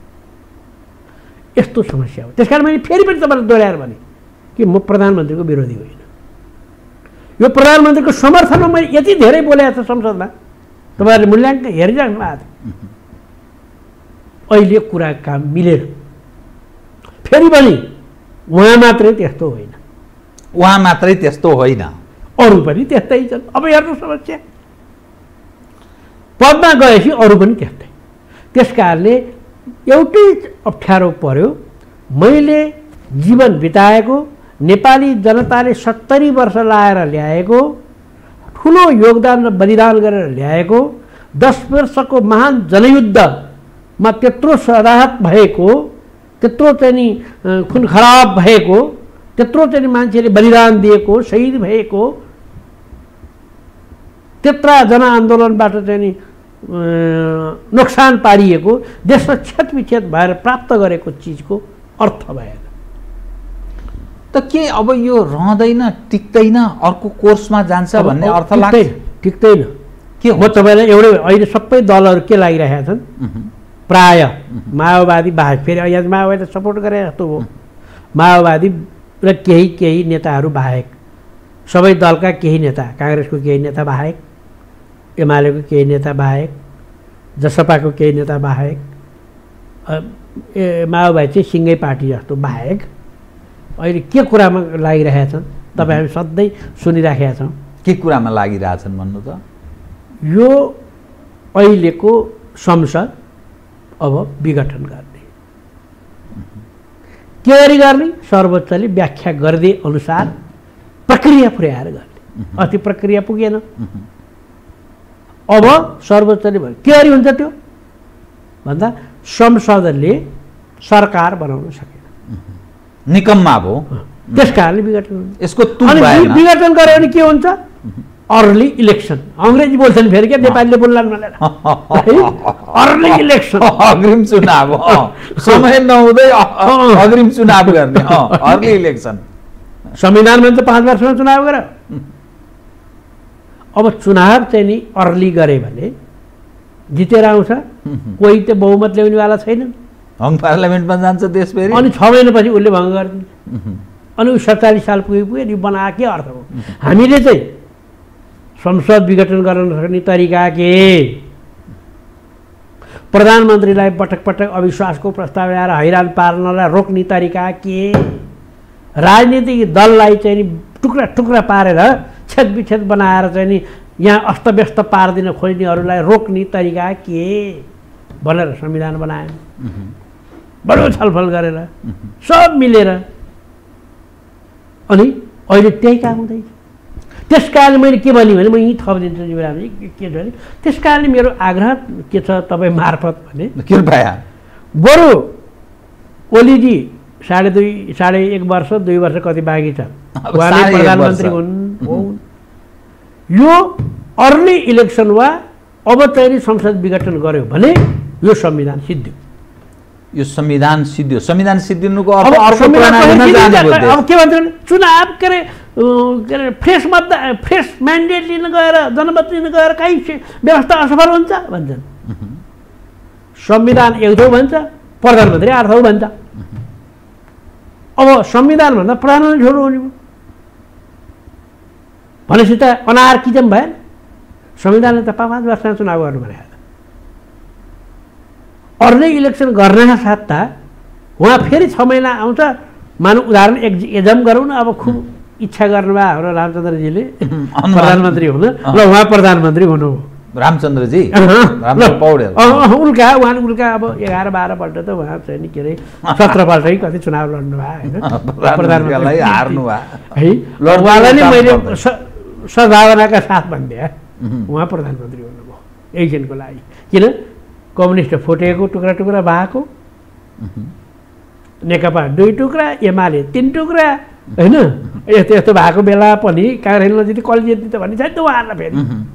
यस्तो समस्या हो। त्यस कारण मैले फेरि पनि तपाईँलाई दोहोऱ्याएर भने कि म प्रधानमन्त्रीको विरोधी होइन। यो प्रधानमन्त्रीको समर्थनमा मैले यति धेरै बोलेको छु संसदमा, तपाईँहरूले मूल्याङ्कन हेरिराख्नु भएको थियो। अहिले कुरा काम मिलेन। फेरि पनि उहाँ मात्रै त्यस्तो होइन, उहाँ मात्रै त्यस्तो होइन, अरू पनि त्यस्तै छन्। अब हेर्नु समस्या पदमा गएपछि अरू पनि त्यस्तै। त्यस कारणले एउटै अप्ठ्यारो पर्यो, मैले जीवन बिताएको, नेपाली जनताले सत्तरी वर्ष लाएर ल्याएको, ठुलो योगदान र बलिदान गरेर ल्याएको, दस वर्षको महान जनयुद्धमा त्यत्रो शहादत भएको, त्यत्रो चाहिँ नि खुन खराब भएको, त्यत्रो चाहिँ मान्छेले बलिदान दिएको, शहीद भएको, त्यत्रा जनआन्दोलनबाट चाहिँ नि नोक्सान पारिएको, देशमा क्षतविक्षत भएर प्राप्त गरेको चिजको अर्थ भएन त के अब यो रहँदैन, टिक्दैन, अर्को कोर्समा जान्छ भन्ने अर्थ लाग्छ? टिक्दैन। के म तपाईँलाई एउटै अहिले सबै दलहरू के लागिरहेका छन्, प्राय माओवादी बाहेक, फेरि यहाँ माओवादीलाई सपोर्ट गरे जस्तो हो, माओवादी र केही केही नेताहरू बाहेक, सबै दलका केही नेता, काङ्ग्रेसको केही नेता बाहेक, एमालेको केही नेता बाहेक, जसपाको केही नेता बाहेक, ए माओवादी चाहिँ सिङ्गै पार्टी जस्तो बाहेक अहिले के कुरामा लागिरहेका छन् तपाईँ हामी सधैँ सुनिराखेका छौँ। के कुरामा लागिरहेछन् भन्नु त? यो अहिलेको संसद अब विघटन गर्ने, के गरी गर्ने? सर्वोच्चले व्याख्या गर्दै अनुसार प्रक्रिया पुर्याएर गर्ने। अस्ति प्रक्रिया पुगेन, अब सर्वोच्चले भयो के गरी हुन्छ त्यो भन्दा संसदले सरकार बनाउन सकेन, निकम्मा भयो। त्यस कारणले विघटन हुन्छ। यसको विघटन गर्यो भने के हुन्छ? Early election. अङ्ग्रेजी बोल्छन् फेरि क्या, नेपालीले बोल्ला भनेर। अर्ली इलेक्सन, अग्रिम चुनाव, समय नहुँदै अग्रिम चुनाव गर्ने, अर्ली इलेक्सन। संविधानमा त पाँच वर्षमा चुनाव गर। अब चुनाव चाहिँ नि अर्ली गरे भने जितेर आउँछ, कोही त बहुमत ल्याउनेवाला छैन, हङ पार्लियामेन्टमा जान्छ देश फेरि, अनि छ महिनापछि उसले भङ्ग गरिदिन्छ, अनि ऊ सत्तालिस साल पुगे पुगे नि बनाए के अर्थ हो? हामीले चाहिँ संसद विघटन गर्न सक्ने तरिका के? प्रधानमन्त्रीलाई पटक पटक अविश्वासको प्रस्ताव ल्याएर हैरान पार्नलाई रोक्ने तरिका के? राजनीतिक दललाई चाहिँ नि टुक्रा टुक्रा पारेर छेद विच्छेद बनाएर चाहिँ नि यहाँ अस्तव्यस्त पारिदिन खोज्नेहरूलाई रोक्ने तरिका के भनेर संविधान बनायो। बडो छलफल गरेर सब मिलेर अनि अहिले त्यही काम हुँदैछ। त्यस कारणले मैले के भने भने म यहीँ थपिदिन्छु जीवरामजी के छ भने त्यस कारणले मेरो आग्रह के छ तपाईँ मार्फत भने कृपया बरु ओलीजी साढे दुई साढे एक वर्ष दुई वर्ष कति बाँकी छ उहाँले प्रधानमन्त्री हुन्। यो अर्ली इलेक्सन वा अब चाहिँ संसद विघटन गर्यो भने यो संविधान सिद्धियो। यो संविधान सिद्धियो। संविधान सिद्धिनुको अब अर्को प्रणालीमा जाने हो। अब के भन्छ चुनाव के अरे के अरे फ्रेस मतदा फ्रेस म्यान्डेट लिन गएर जनमत लिन गएर काहीँ व्यवस्था असफल हुन्छ भन्छन्। संविधान एक थौ भन्छ प्रधानमन्त्री आठ थौ भन्छ। अब संविधान भन्दा प्रधानमन्त्री छोड्नु हुने भनेपछि त अनार्किजम भएन। संविधानले त पाँच पाँच वर्षमा चुनाव गर्नु भनेको अर्ली इलेक्सन गर्नका साथ त उहाँ फेरि छ महिना आउँछ। मानव उदाहरण एक एजम गरौँ न। अब खुब इच्छा गर्नुभयो हाम्रो रामचन्द्रजीले प्रधानमन्त्री हुन ल उहाँ प्रधानमन्त्री हुनु रामचन्द्रजी पौडेल उल्का उहाँ उल्का अब एघार बाह्रपल्ट त उहाँ चाहिँ नि के अरे सत्रपल्ट कति चुनाव लड्नु भयो होइन प्रधानमन्त्री हार्नु भयो है। उहाँलाई नै मैले सद्भावनाका साथ भनिदिएँ उहाँ प्रधानमन्त्री हुनुभयो एकछिनको लागि। किन कम्युनिस्ट फुटेको टुक्रा टुक्रा भएको नेकपा दुई टुक्रा एमाले तिन टुक्रा होइन यस्तो यस्तो भएको बेला पनि काङ्ग्रेस नजिक कसले जित्ने त भन्ने छैन त उहाँहरूलाई फेरि।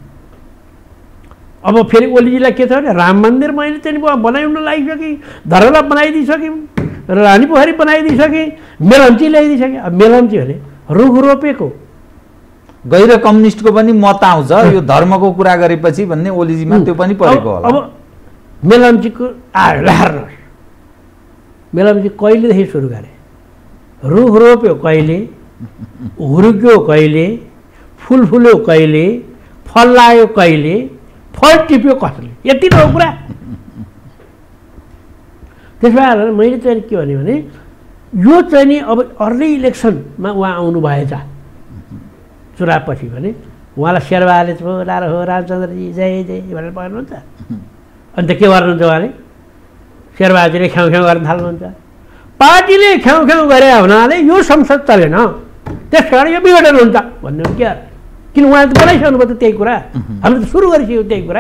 अब फेरि ओलीजीलाई के छ भने राम मन्दिर मैले चाहिँ बनाउन लागिसकेँ धरहरा बनाइदिइसक्यौँ रानी पोखरी बनाइदिइसकेँ मेलम्ची ल्याइदिइसकेँ। अब मेलम्ची भने रुख रोपेको गैर कम्युनिस्टको पनि मत आउँछ यो धर्मको कुरा गरेपछि भन्ने ओलीजीमा त्यो पनि परेको होला। अब मेलम्चीको आयो हेर्नुहोस् मेलम्ची कहिलेदेखि सुरु गरे रुख रोप्यो कहिले हुर्क्यो कहिले फुल फुल्यो कहिले फल लाग्यो कहिले फल टिप्यो कसले यति नै हो कुरा। त्यस भएर मैले चाहिँ के भने भने यो चाहिँ नि अब अर्ली इलेक्सनमा उहाँ आउनु भएछ चुनावपछि भने उहाँलाई शेरबहादुरले छोरा हो रामचन्द्रजी जय जय भनेर पढ्नुहुन्छ। अन्त के गर्नुहुन्छ उहाँले शेरबहादुरले ख्याउ ख्याउ गर्न थाल्नुहुन्छ। पार्टीले ख्याउ ख्याउ गरे हुनाले यो संसद चलेन त्यस कारण यो विघटन हुन्छ भन्नु क्या किन उहाँले त बनाइसक्नु भयो त त्यही कुरा हामीले त सुरु गरिसक्यो त्यही कुरा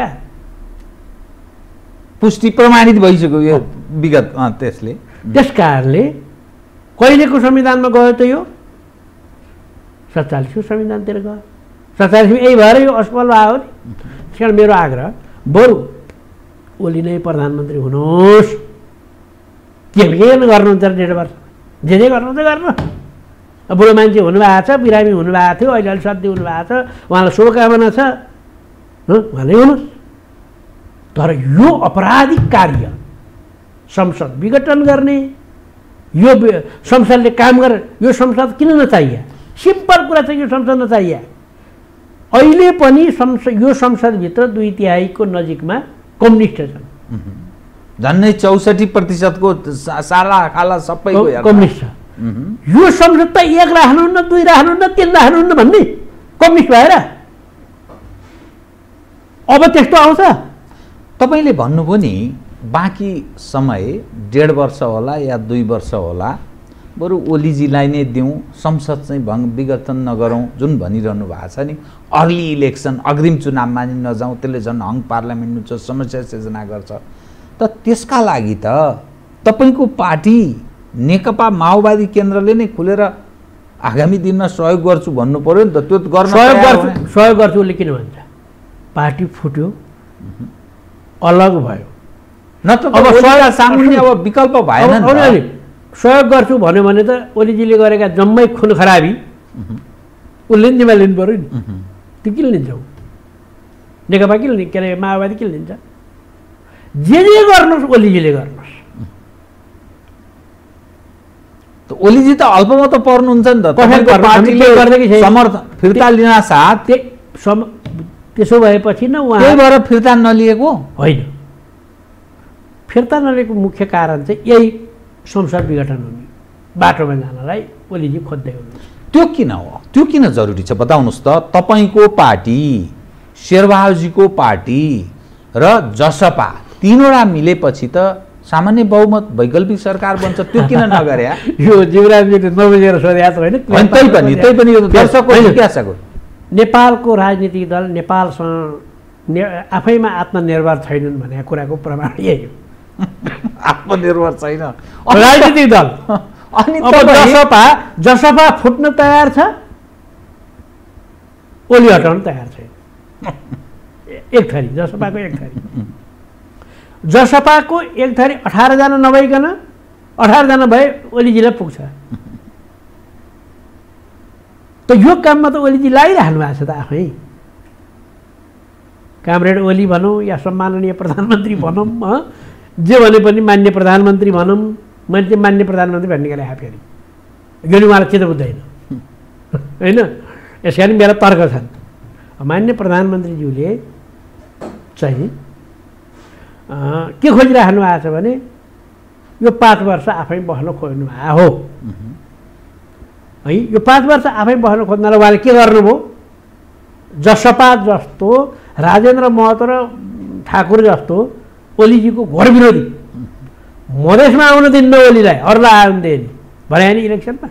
पुष्टि प्रमाणित भइसक्यो यो विगत त्यसले। त्यस कारणले कहिलेको संविधानमा गयो त यो सत्तालिसको संविधानतिर गयो। सत्तालिसमा यही भएर यो असफल भयो नि। त्यस कारण मेरो आग्रह बरु ओली नै प्रधानमन्त्री हुनुहोस् के के गर्नुहुन्छ डेढ वर्ष जे जे गर्नुहुन्छ गर्नु। बुढो मान्छे हुनुभएको छ बिरामी हुनुभएको थियो अहिले अलि सद्धि हुनुभएको छ उहाँलाई शुभकामना छ उहाँले हुनुहोस्। तर यो अपराधिक कार्य संसद विघटन गर्ने यो संसदले काम गरेर यो संसद किन नचाहिए सिम्पल कुरा छ यो संसद नचाहिए। अहिले पनि संसद यो संसदभित्र दुई तिहाईको नजिकमा कम्युनिस्ट छन् झन्डै चौसठी प्रतिशतको साला खाला सबैको कम्युनिस्ट छ। यो संसद त एक राख्नुहुन्न दुई राख्नुहुन्न तिन राख्नुहुन्न भन्ने कम्युनिस्ट भएर अब त्यस्तो आउँछ। तपाईँले भन्नुभयो नि बाँकी समय डेढ वर्ष होला या दुई वर्ष होला बरु ओलीजीलाई नै दिउँ संसद चाहिँ भङ्ग विघटन नगरौँ जुन भनिरहनु भएको छ नि अर्ली इलेक्सन अग्रिम चुनावमा नि नजाउँ त्यसले झन् हङ पार्लियामेन्ट हुन्छ समस्या सिर्जना गर्छ। त त्यसका लागि त तपाईँको पार्टी नेकपा माओवादी केन्द्रले नै खुलेर आगामी दिनमा सहयोग गर्छु भन्नु पर्यो नि त। त्यो गर्न सहयोग गर्छु सहयोग गर्छु उसले किन भन्छ पार्टी फुट्यो अलग भयो न त अब सहयोग सामुन्ने अब विकल्प भएन नि। सहयोग गर्छु भन्यो भने त ओलीजीले गरेका जम्मै खुन खराबी उसले नि जिम्मा लिनु पऱ्यो नि। त्यो किन लिन्छौ नेकपा किन के अरे माओवादी किन लिन्छ। जे जे गर्नुहोस् ओलीजीले गर्नुहोस्। त ओलीजी त अल्पमत पर्नुहुन्छ नि त पार्टीले समर्थन फिर्ता लिन साथ त्यसो भएपछि न उहाँ त्यही भएर फिर्ता नलिएको होइन। फिर्ता नलिएको मुख्य कारण चाहिँ यही संसद विघटन हुने बाटोमा जानलाई ओलीजी खोज्दै हुनुहुन्छ। त्यो किन हो? त्यो किन जरुरी छ बताउनुहोस् त। तपाईँको पार्टी, शेरबहादुरजीको पार्टी र जसपा तीनवटा मिलेपछि त सामान्य बहुमत वैकल्पिक सरकार बन्छ। त्यो किन नगरे? यो जीवराजजीले नबुझेर सोधेको छ होइन? तै पनि तै पनि यो दर्शकको जिज्ञासाको। नेपालको राजनीतिक दल नेपालसँग ने आफैमा आत्मनिर्भर छैनन् भनेको कुराको प्रमाण यही हो। आत्मनिर्भर छैन राजनीतिक दल। अनि जसपा जसपा फुट्न तयार छ, ओली हटाउन तयार छैन। एक थरी जसपाको एक थरी जसपाको एक थरी अठारजना नभइकन अठारजना भए ओलीजीलाई पुग्छ। त यो काममा त ओलीजी लागिरहनु भएको छ त आफै। कामरेड ओली भनौँ या सम्माननीय प्रधानमन्त्री भनौँ, जे भने पनि मान्य प्रधानमन्त्री भनौँ, मैले चाहिँ मान्य प्रधानमन्त्री भन्ने गरे फेरि यो उहाँलाई चित्त बुझ्दैन होइन। यस कारण मेरा तर्क छन्। मान्य प्रधानमन्त्रीज्यूले चाहिँ के खोजिराख्नु भएको छ भने यो पाँच वर्ष आफै बस्न खोज्नु भएको हो है। यो पाँच वर्ष आफै बस्न खोज्नलाई उहाँले के गर्नुभयो? जसपा जस्तो, राजेन्द्र महतो र ठाकुर जस्तो ओलीजीको घोर विरोधी मधेसमा आउन दिन्न ओलीलाई, अरूलाई आउन दिने भने नि इलेक्सनमा।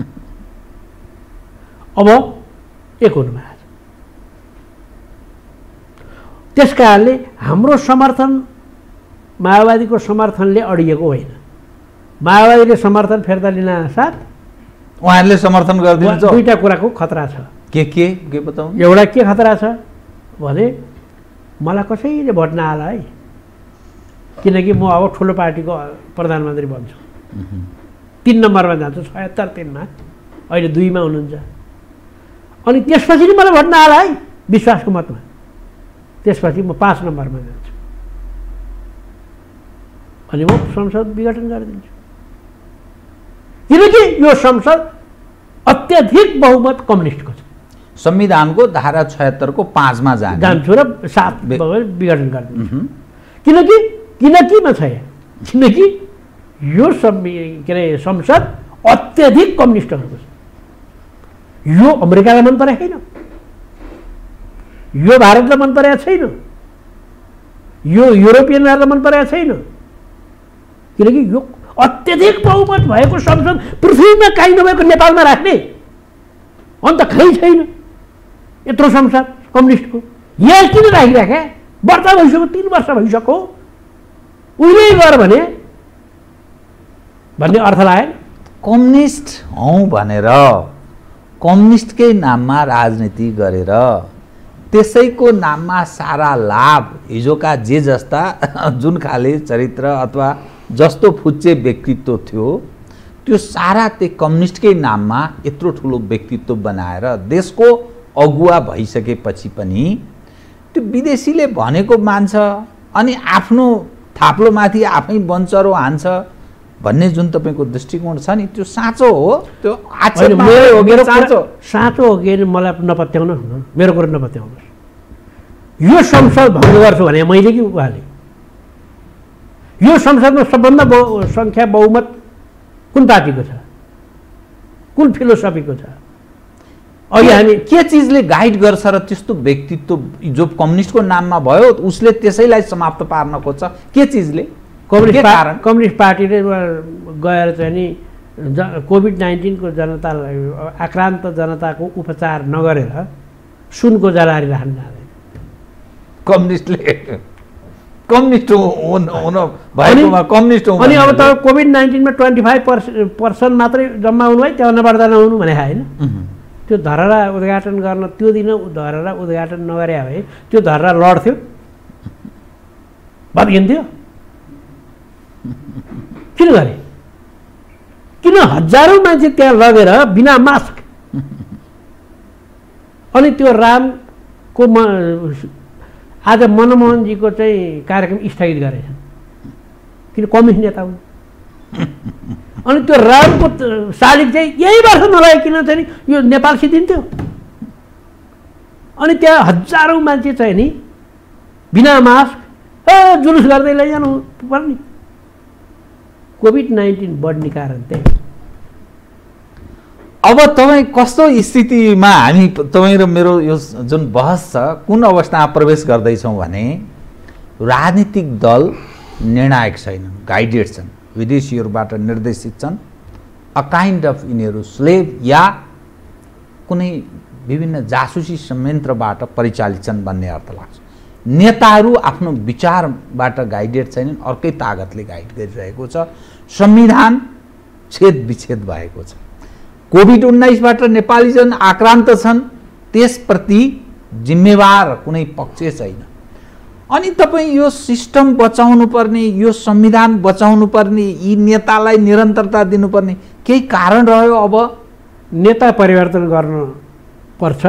अब एक हुनुभएको छ। त्यस कारणले हाम्रो समर्थन माओवादीको समर्थनले अडिएको होइन। माओवादीले समर्थन फिर्ता लिन साथ उहाँहरूले समर्थन गरिदिनुहुन्छ। दुईटा कुराको खतरा छ। के के के बताउँ? एउटा के खतरा छ भने मलाई कसैले भोट नहाल है, किनकि म अब ठुलो पार्टीको प्रधानमन्त्री बन्छु, तिन नम्बरमा जान्छु, छयत्तर तिनमा, अहिले दुईमा हुनुहुन्छ। अनि त्यसपछि नि मलाई भोट नहाल है विश्वासको मतमा, त्यसपछि म पाँच नम्बरमा जान्छु अनि म संसद विघटन गरिदिन्छु। किनकि यो संसद अत्यधिक बहुमत कम्युनिस्टको छ। संविधानको धारा छयत्तरको पाँचमा जान्छ जान्छु र सात विघटन गरिदिन्छु। किनकि किनकिमा छ यहाँ? किनकि यो संवि के अरे संसद अत्यधिक कम्युनिस्टहरूको छ। यो अमेरिकालाई मन परेको छैन, यो भारतलाई मन परेको छैन, यो युरोपियनहरूलाई मन परेको छैन। किनकि यो अत्यधिक बहुमत भएको संसद पृथ्वीमा कहीँ नभएको नेपालमा राख्ने अन्त कहीँ छैन यत्रो संसद कम्युनिस्टको। यहाँ किन राखिराखे? वर्ष भइसक्यो, तिन वर्ष भइसक्यो, उहिले गर भने भन्ने अर्थ लागेन। कम्युनिस्ट हौँ भनेर कम्युनिस्टकै नाममा राजनीति गरेर त्यसैको नाममा सारा लाभ हिजोका जे जस्ता जुन खाले चरित्र अथवा जस्तो फुच्चे व्यक्तित्व थियो त्यो सारा त्यो कम्युनिस्टकै नाममा यत्रो ठुलो व्यक्तित्व बनाएर देशको अगुवा भइसकेपछि पनि त्यो विदेशीले भनेको मान्छ अनि आफ्नो थाप्लोमाथि आफै बन्चरो हान्छ भन्ने जुन तपाईँको दृष्टिकोण छ नि त्यो साँचो हो? त्यो आक्षेप हो कि साँचो? साँचो हो कि मलाई नपत्याउनुहोस् न, मेरो कुरो नपत्याउनुहोस्। यो संसद भङ्ग गर्छु भने मैले कि उहाँले? यो संसदमा सबभन्दा बहु सङ्ख्या बहुमत कुन पार्टीको छ, कुन फिलोसफीको छ? अहिले हामी के चिजले गाइड गर्छ र त्यस्तो व्यक्तित्व जो कम्युनिस्टको नाममा भयो उसले त्यसैलाई समाप्त पार्न खोज्छ? के चिजले? कम्युनिस्ट कारण कम्युनिस्ट पार्टीले गएर चाहिँ नि कोभिड नाइन्टिनको जनतालाई आक्रान्त जनताको उपचार नगरेर सुनको जलारी राख्न जाँदैन। कम्युनिस्टले कम्युनिस्ट हुन भएकोमा कम्युनिस्ट अनि अब त कोभिड नाइन्टिनमा ट्वेन्टी फाइभ पर्सेन्ट मात्रै जम्मा हुनु है, त्योभन्दा बढ्दा नहुनु भने होइन। त्यो धरहरा उद्घाटन गर्न त्यो दिन धरहरा उद्घाटन नगरे भए त्यो धरहरा लड्थ्यो, भत्किन्थ्यो। किन गरे? किन हजारौँ मान्छे त्यहाँ लगेर बिना मास्क अनि त्यो रामको म आज मनमोहनजीको चाहिँ कार्यक्रम स्थगित गरेछन् किन? कम्युनिस्ट नेता हुन्। अनि त्यो रामको शालिग चाहिँ यही वर्ष नलागिकन चाहिँ यो नेपाल सिद्धिन्थ्यो। अनि त्यहाँ हजारौँ मान्छे चाहिँ नि बिना मास्क ए जुलुस गर्दै लैजानु पर्ने। कोभिड नाइन्टिन बढ्ने कारण त्यही। अब तपाईँ कस्तो स्थितिमा हामी तपाईँ र मेरो यो जुन बहस छ कुन अवस्थामा प्रवेश गर्दैछौँ भने राजनीतिक दल निर्णायक छैनन्, गाइडेड छन्, विदेशीहरूबाट निर्देशित छन्, अ काइन्ड अफ यिनीहरू स्लेभ या कुनै विभिन्न जासुसी संयन्त्रबाट परिचालित छन् भन्ने अर्थ लाग्छ। नेताहरू आफ्नो विचारबाट गाइडेड छैनन्, अर्कै तागतले गाइड गरिरहेको छ। संविधान छेद विच्छेद भएको छ। कोभिड उन्नाइसबाट नेपालीजन आक्रान्त छन्, त्यसप्रति जिम्मेवार कुनै पक्ष छैन। अनि तपाईँ यो सिस्टम बचाउनु पर्ने, यो संविधान बचाउनु पर्ने, यी नेतालाई निरन्तरता दिनुपर्ने केही कारण रह्यो। अब नेता परिवर्तन गर्नु पर्छ,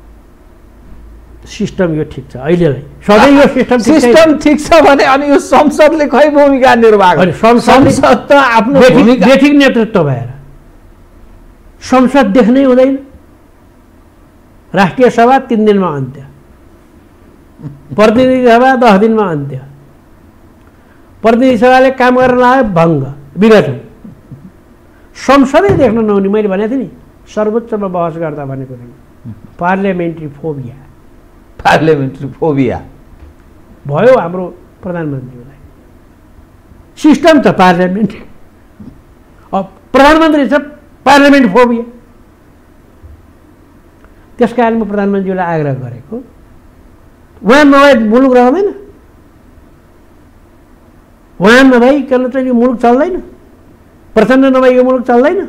सिस्टम यो ठिक छ अहिलेलाई, सधैँ यो सिस्टम सिस्टम ठिक छ भने अनि यो संसदले खै भूमिका निर्वाह गर्छ? संसद त आफ्नो बेठिक नेतृत्व भएर संसद देख्नै हुँदैन। राष्ट्रिय सभा तीन दिनमा अन्त्य, प्रतिनिधि सभा दस दिनमा अन्त्य, प्रतिनिधि सभाले काम गर्न आयो भङ्ग विघटन, संसदै देख्न नहुने। मैले भनेको थिएँ नि सर्वोच्चमा बहस गर्दा भनेको थिएँ, पार्लियामेन्ट्री फोबिया पार्लियामेन्ट्री फोबिया भयो हाम्रो प्रधानमन्त्रीलाई। सिस्टम त पार्लियामेन्ट, अब प्रधानमन्त्री छ पार्लियामेन्ट फोबिया। त्यस कारण म प्रधानमन्त्रीलाई आग्रह गरेको, उहाँ नभए मुलुक रहँदैन, उहाँ नभइकन चाहिँ यो मुलुक चल्दैन, प्रचण्ड नभए यो मुलुक चल्दैन,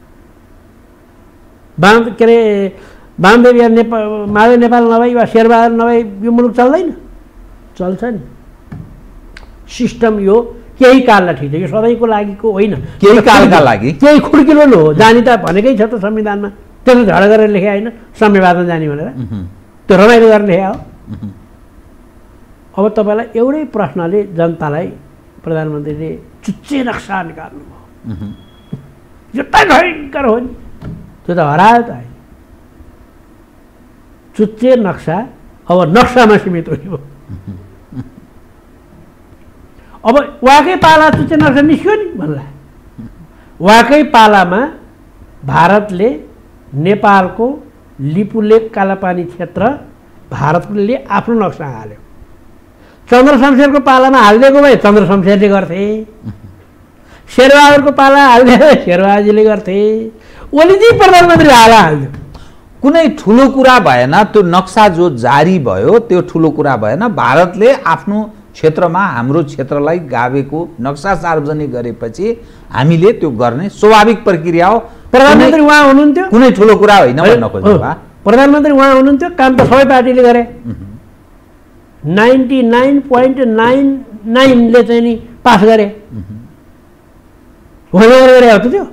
वाम के अरे वामदेव या नेपाल माधव नेपाल नभई वा शेरबहादुर नभई यो मुलुक चल्दैन, चल्छ नि। सिस्टम यो केही काललाई ठिक छ, यो सधैँको लागिको होइन, केही कालका लागि केही खुड्किलो हो। जानी त भनेकै छ त संविधानमा, त्यसो झड गरेर लेखे होइन साम्यवादमा जाने भनेर, त्यो रमाइलो गरेर लेखे हो। अब तपाईँलाई एउटै प्रश्नले जनतालाई प्रधानमन्त्रीले चुच्चे नक्सा निकाल्नुभयो, यो त भयङ्कर हो नि, त्यो त हरायो त होइन। चुच्चे नक्सा अब नक्सामा सीमित हो। अब उहाँकै पाला चुच्चे नक्सा निस्क्यो नि भन्ला, उहाँकै पालामा भारतले नेपालको लिपुलेक कालापानी क्षेत्र भारतले आफ्नो नक्सा हाल्यो। चन्द्र शमशेरको पालामा हालिदिएको भए चन्द्र शमशेरले गर्थे, शेरबहादुरको पाला हालिदिएको भए शेरबहादुरले गर्थे, ओलीजी प्रधानमन्त्री हाला हालिदियो। कुनै ठुलो कुरा भएन, त्यो नक्सा जो जारी भयो त्यो ठुलो कुरा भएन। भारतले आफ्नो क्षेत्रमा हाम्रो क्षेत्रलाई गाभेको नक्सा सार्वजनिक गरेपछि हामीले त्यो गर्ने स्वाभाविक प्रक्रिया हो। प्रधानमन्त्री उहाँ हुनुहुन्थ्यो, कुनै ठुलो कुरा होइन भन्न खोज्नु भा। प्रधानमन्त्री उहाँ हुनुहुन्थ्यो, काम त सबै पार्टीले गरे, नाइन्टी नाइन पोइन्ट नाइन नाइनले चाहिँ नि पास गरे, गरे हो त्यो।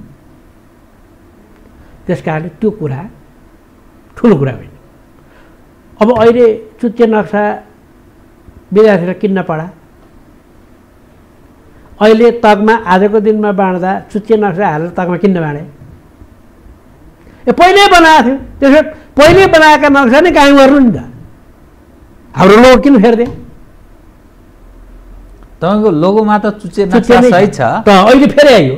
त्यस कारणले त्यो कुरा ठुलो कुरा होइन। अब अहिले चुच्चे नक्सा विद्यार्थीलाई किन्न पडा, अहिले तगमा आजको दिनमा बाँड्दा चुच्चे नक्सा हालेर तगमा किन्न बाँडे। ए पहिल्यै बनाएको थियो, त्यसो पहिल्यै बनाएका नक्सा नै कायम गर्नु नि त, हाम्रो लोगो किन फेर्दे? तपाईँको लोगोमा त चुच्चे नक्सा सही छ, त अहिले फेरि आइयो।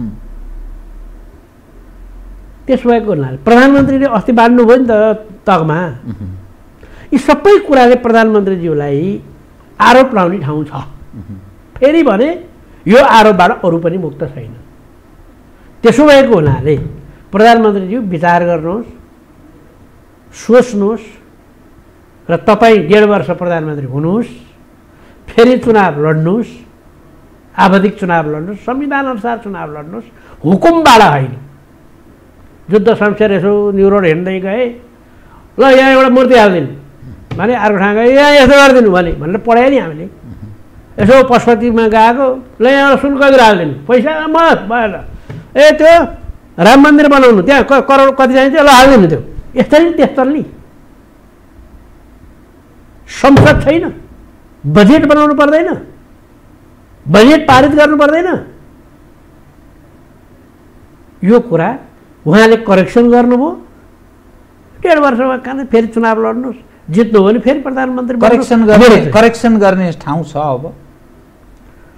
त्यसो भएको हुनाले प्रधानमन्त्रीले अस्ति बाँड्नुभयो नि त तगमा। यी सबै कुराले प्रधानमन्त्रीज्यूलाई आरोप लाउने ठाउँ छ। फेरि भने यो आरोपबाट अरू पनि मुक्त छैन। त्यसो भएको हुनाले प्रधानमन्त्रीज्यू विचार गर्नुहोस्, सोच्नुहोस् र तपाईँ डेढ वर्ष प्रधानमन्त्री हुनुहोस्, फेरि चुनाव लड्नुहोस्, आवधिक चुनाव लड्नुहोस्, संविधान अनुसार चुनाव लड्नुहोस्, हुकुमबाट होइन। जुद्ध शमशेर यसो न्यु रोड हिँड्दै गए, ल यहाँ एउटा मूर्ति हालिदिनु भने अर्को ठाउँ गए यहाँ यसो गरिदिनु भने भनेर पढायो नि हामीले। यसो पशुपतिमा गएको, ल यहाँ एउटा शुल्क हालिदिनु, पैसा म भएन, ए त्यो राम मन्दिर बनाउनु त्यहाँ करोड कति चाहिन्छ ल हालिदिनु, त्यो यस्तरी त्यस्तो नि। संसद छैन, बजेट बनाउनु पर्दैन, बजेट पारित गर्नु पर्दैन। यो कुरा उहाँले करेक्सन गर्नुभयो, डेढ वर्षमा खाने फेरि चुनाव लड्नुहोस्, जित्नु हो भने फेरि प्रधानमन्त्री करेक्सन गर्ने करेक्सन गर्ने ठाउँ छ। अब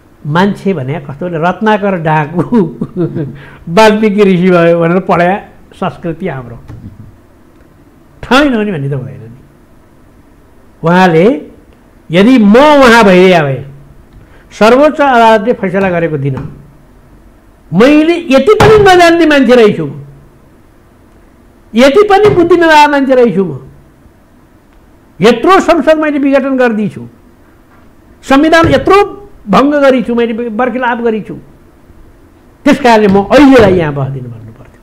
मान्छे भने कस्तो रत्नाकर डाकु वाल्मिकी ऋषि भयो भनेर पढाया संस्कृति हाम्रो छैन नि भन्ने त हुँदैन नि। उहाँले यदि म उहाँ भइदिए भए सर्वोच्च अदालतले फैसला गरेको दिन मैले यति पनि नजान्ने मान्छे रहेछु, यति पनि बुद्धि नभएको मान्छे रहेछु, म यत्रो संसद मैले विघटन गरिदिन्छु, संविधान यत्रो भङ्ग गरिछु, मैले बर्खिलाप गरिछु, त्यस कारणले म अहिलेलाई यहाँ बस्दिनँ भन्नु पर्थ्यो।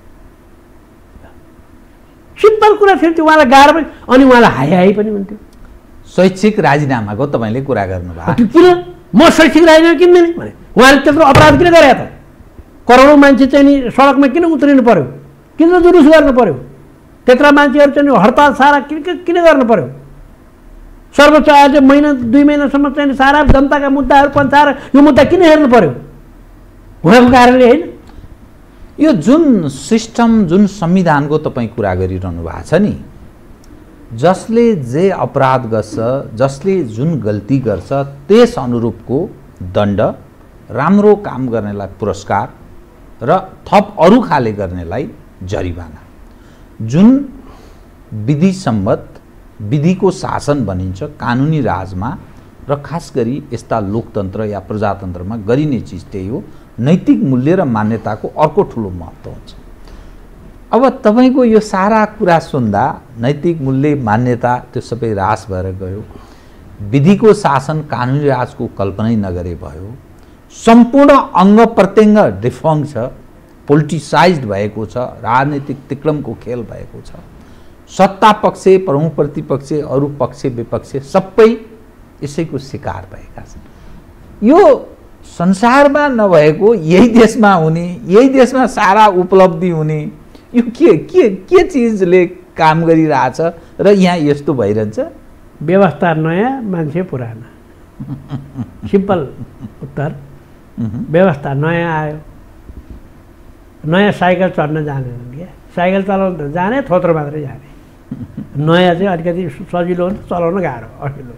सिम्पल कुरा थियो त्यो। उहाँलाई गाह्रो पनि, अनि उहाँलाई हाई हाई पनि हुन्थ्यो। शैक्षिक राजीनामाको तपाईँले कुरा गर्नुभयो, त्यो किन म शैक्षिक राजीनामा किन दिने भने उहाँले त्यत्रो अपराध किन गरे त? करोडौँ मान्छे चाहिँ नि सडकमा किन उत्रिनु पर्यो, किन जुलुस गर्नु पर्यो, त्यत्रा मान्छेहरू चाहिँ हडताल सारा किन किन गर्नु पर्यो? सर्वोच्च आयोगले महिना दुई महिनासम्म चाहिँ सारा जनताका मुद्दाहरू पन्छाएर यो मुद्दा किन हेर्नु पर्यो? उहाँको कारणले होइन। यो जुन सिस्टम, जुन संविधानको तपाईँ कुरा गरिरहनु भएको छ नि, जसले जे अपराध गर्छ, जसले जुन गल्ती गर्छ त्यस अनुरूपको दण्ड, राम्रो काम गर्नेलाई पुरस्कार र थप अरू खाले गर्नेलाई जरिवाना, जुन विधि सम्मत विधिको शासन भनिन्छ कानुनी राजमा र खास गरी यस्ता लोकतन्त्र या प्रजातन्त्रमा गरिने चिज त्यही हो। नैतिक मूल्य र मान्यताको अर्को ठुलो महत्त्व हुन्छ। अब तपाईँको यो सारा कुरा सुन्दा नैतिक मूल्य मान्यता त्यो सबै ह्रास भएर गयो, विधिको शासन कानुनी राजको कल्पनै नगरे भयो, सम्पूर्ण अङ्ग प्रत्यङ्ग डिफङ छ, पोलिटिसाइज्ड भएको छ, राजनीतिक तिक्रमको खेल भएको छ, सत्ता पक्ष, प्रमुख प्रतिपक्ष, अरू पक्ष विपक्ष सबै यसैको शिकार भएका छन्। यो संसारमा नभएको यही देशमा हुने, यही देशमा सारा उपलब्धि हुने यो के के के चिजले काम गरिरहेछ र यहाँ यस्तो भइरहन्छ? व्यवस्था नयाँ, मान्छे पुराना। सिम्पल उत्तर। व्यवस्था नयाँ आयो, नयाँ साइकल चढ्न जानेन क्या, साइकल चलाउनु त जाने, थोत्रो मात्रै जाने। नयाँ चाहिँ अलिकति सजिलो हुन्छ, चलाउन गाह्रो अहिलो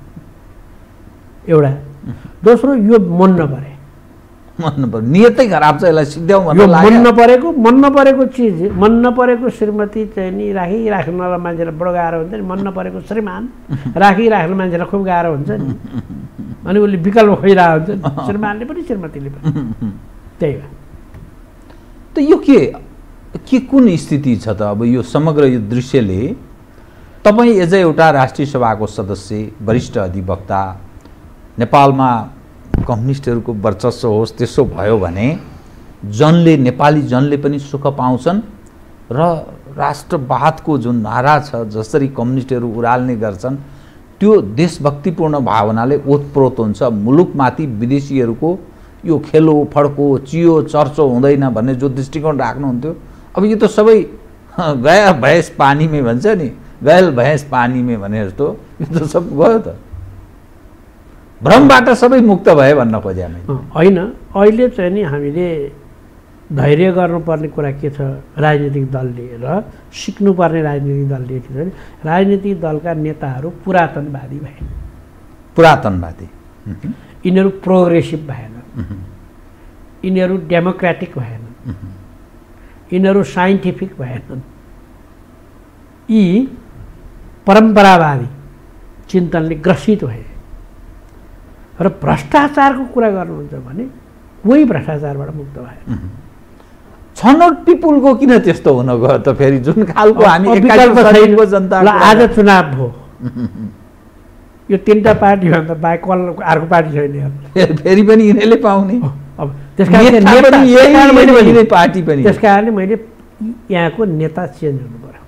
एउटा। दोस्रो, यो मन नपरे, मन नपरे, नियतै खराब छ, यसलाई सिद्ध्याउँ यो मन नपरेको मन नपरेको चिज, मन नपरेको श्रीमती चाहिँ नि राखिराख्नलाई मान्छेलाई बडो गाह्रो हुन्छ नि, मन नपरेको श्रीमान राखिराख्ने मान्छेलाई खुब गाह्रो हुन्छ नि, अनि उसले विकल्प खोइरहेको हुन्छ नि, श्रीमानले पनि श्रीमतीले पनि। त्यही हो। त यो के के कुन स्थिति छ त? अब यो समग्र यो दृश्यले तपाईँ एज एउटा राष्ट्रिय सभाको सदस्य, वरिष्ठ अधिवक्ता, नेपालमा कम्युनिस्टहरूको वर्चस्व होस् त्यसो भयो भने जनले, नेपाली जनले पनि सुख पाउँछन् र राष्ट्रवादको जुन नारा छ जसरी कम्युनिस्टहरू उराल्ने गर्छन् त्यो देशभक्तिपूर्ण भावनाले ओतप्रोत हुन्छ। मुलुकमाथि विदेशीहरूको यो खेलो फड्को चियो चर्चो हुँदैन भन्ने जो दृष्टिकोण राख्नुहुन्थ्यो, अब यो त सबै गया भैंस पानीमै भन्छ नि, गयल भैंस पानीमै भने जस्तो यो त सब गयो त, भ्रमबाट सबै मुक्त भए भन्न खोजे होइन। अहिले चाहिँ नि हामीले धैर्य गर्नुपर्ने कुरा के छ, राजनीतिक दलले र सिक्नुपर्ने राजनीतिक दलले के छ भने राजनीतिक दलका नेताहरू पुरातनवादी भए, पुरातनवादी, यिनीहरू प्रोग्रेसिभ भएन, यिनीहरू डेमोक्रेटिक भएन, यिनीहरू साइन्टिफिक भएनन्, यी परम्परावादी चिन्तनले ग्रसित भए र भ्रष्टाचारको कुरा गर्नुहुन्छ भने कोही भ्रष्टाचारबाट मुक्त भए। छनौट पिपुलको किन त्यस्तो हुन गयो त? फेरि जुन खालको हामी एकाधिपत्यको जनता, आज चुनाव भयो, यो तिनवटा पार्टीभन्दा बाहेक कल अर्को पार्टी छैन, फेरि पनि यिनीहरूले पाउने। अब त्यस कारणले पार्टी पनि, त्यस कारणले मैले यहाँको नेता चेन्ज हुनु पर्यो,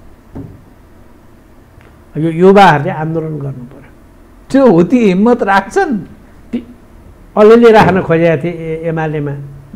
यो युवाहरूले आन्दोलन गर्नु पर्यो। त्यो हुती हिम्मत राख्छन्, अलिअलि राख्न खोजेका थिए एमालेमा,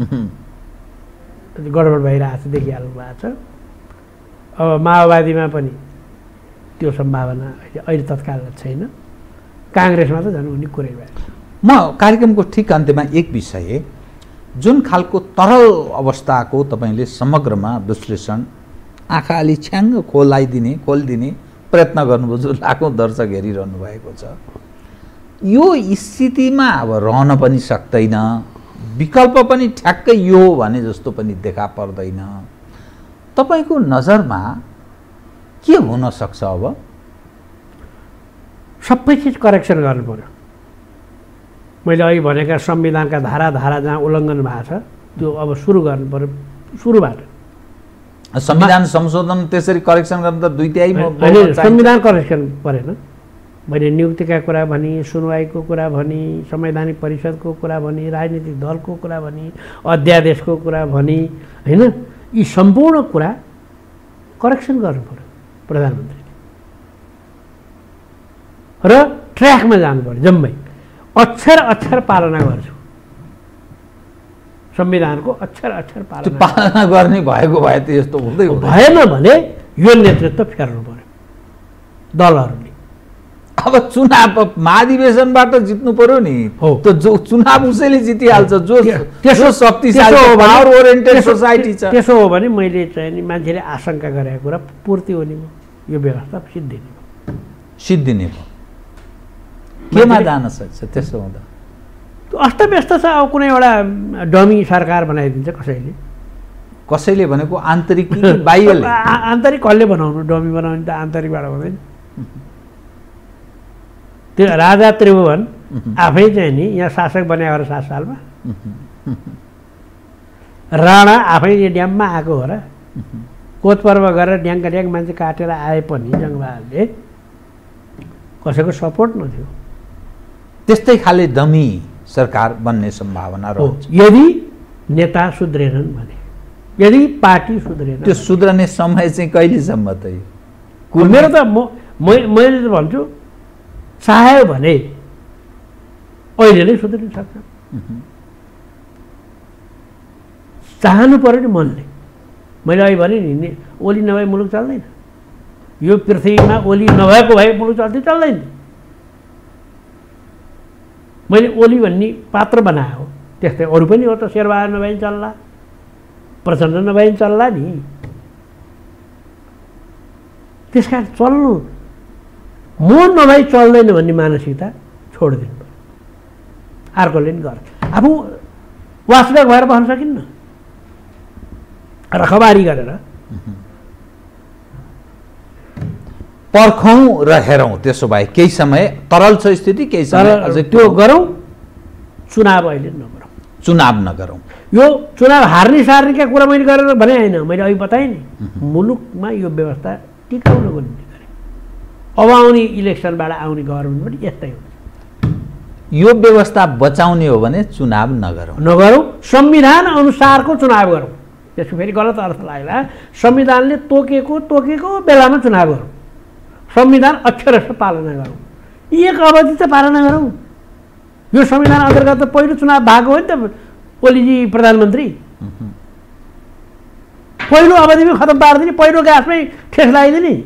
गडबड भइरहेको छ, देखिहाल्नु भएको छ। अब माओवादीमा पनि त्यो सम्भावना अहिले तत्काल छैन, काङ्ग्रेसमा त झन् हुने कुरै भयो। म कार्यक्रमको ठिक अन्त्यमा एक विषय जुन खालको तरल अवस्थाको तपाईँले समग्रमा विश्लेषण आँखा अलि छ्याङ्ग खोलाइदिने खोलिदिने प्रयत्न गर्नुभयो, जो लाखौँ दर्शक हेरिरहनु भएको छ, यो स्थितिमा अब रहन पनि सक्दैन, विकल्प पनि ठ्याक्कै यो भने जस्तो पनि देखा पर्दैन। तपाईको नजरमा के हुन सक्छ अब? सबै चिज करेक्सन गर्नु पर्यो। मैले अघि भनेका संविधानका धारा धारा जहाँ उल्लङ्घन भएको छ त्यो अब सुरु गर्नु पर्यो, सुरुबाट। संविधान संशोधन त्यसरी करेक्सन गर्न त दुई तिहाई संविधान करेक्सन परेन। मैले नियुक्तिका कुरा भनी, सुनवाईको कुरा भनी, संवैधानिक परिषदको कुरा भनी, राजनीतिक दलको कुरा भनी, अध्यादेशको कुरा भनी, होइन, यी सम्पूर्ण कुरा करेक्सन गर्नु पर्यो प्रधानमन्त्रीले र ट्र्याकमा जानु पर्यो। जम्मै अक्षर अक्षर पालना गर्छु, संविधानको अक्षर अक्षर पालना पालना गर्ने भएको भए त यस्तो हुँदै भएन भने यो नेतृत्व फेर्नु पर्यो दलहरूले। अब चुनाव महाधिवेशनबाट जित्नु पर्यो नि, त जो चुनाव उसैले जितिहाल्छ जो त्यसो शक्तिशाली पावर ओरिएन्टेड सोसाइटी छ। त्यसो हो भने मैले चाहिँ नि मान्छेले आशंका गरेको कुरा पूर्ति हुने भयो, यो व्यवस्था सिद्धिने भयो सिद्धिने भयो। केमा जान सक्छ त्यसो हुँदा? अस्तव्यस्त छ। अब कुनै एउटा डमी सरकार बनाइदिन्छ कसैले। कसैले भनेको आन्तरिक कि बाह्यले? आन्तरिक कसले बनाउनु? डमी बनाउने त आन्तरिकबाट हुँदैन। त्यो राजा त्रिभुवन आफै चाहिँ नि यहाँ शासक बनायो र सात सालमा राणा आफै ड्याममा आएको हो र। कोत पर्व गरेर ड्याङका ड्याङ मान्छे काटेर आए पनि जङ्गबहादुरले कसैको सपोर्ट नथ्यो। त्यस्तै खाले डमी सरकार बन्ने सम्भावना रहन्छ यदि नेता सुध्रेनन् भने, यदि पार्टी सुध्रेन। त्यो सुध्रने समय चाहिँ कहिलेसम्म त? मेरो त म मैले त भन्छु चाह्यो भने अहिले नै सुध्रिन सक्छ। चाहनु पर्यो नि मनले। मैले अहिले भने नि ओली नभए मुलुक चल्दैन। यो पृथ्वीमा ओली नभएको भए मुलुक चल्थ्यो चल्दैन। मैले ओली भन्ने पात्र बनायो, त्यस्तै अरू पनि हो त। शेरबहादुर नभए चल्ला, प्रचण्ड नभए चल्ला नि। त्यस कारण चल्नु, म नभई चल्दैन भन्ने मानसिकता छोडिदिनु पर्यो। अर्कोले नि गर्छ। आफू वासुदेव भएर बस्न सकिन्न, रखबारी गरेर। पर्खौँ र हेरौँ। त्यसो भए केही समय तरल छ स्थिति, केही समय अझै त्यो गरौँ। चुनाव अहिले नगरौँ, चुनाव नगरौँ। यो चुनाव हार्ने सार्नेका कुरा मैले गरेर भने होइन, मैले अघि बताएँ नि। मुलुकमा यो व्यवस्था टिकाउनको निम्ति गरेँ। अब आउने इलेक्सनबाट आउने गभर्मेन्ट पनि यस्तै हुन्छ। यो व्यवस्था बचाउने हो भने चुनाव नगरौँ नगरौँ संविधान अनुसारको चुनाव गरौँ। त्यसको फेरि गलत अर्थ लाग्ला। संविधानले तोकेको तोकेको बेलामा चुनाव गरौँ, संविधान अक्षरशः पालना गरौँ, एक अवधि त पालना गरौँ। यो संविधान अन्तर्गत त पहिलो चुनाव भएको हो नि त ओलीजी प्रधानमन्त्री। पहिलो अवधिमै खतम पारिदिने, पहिलो गाँसमै ठेस लगाइदिने।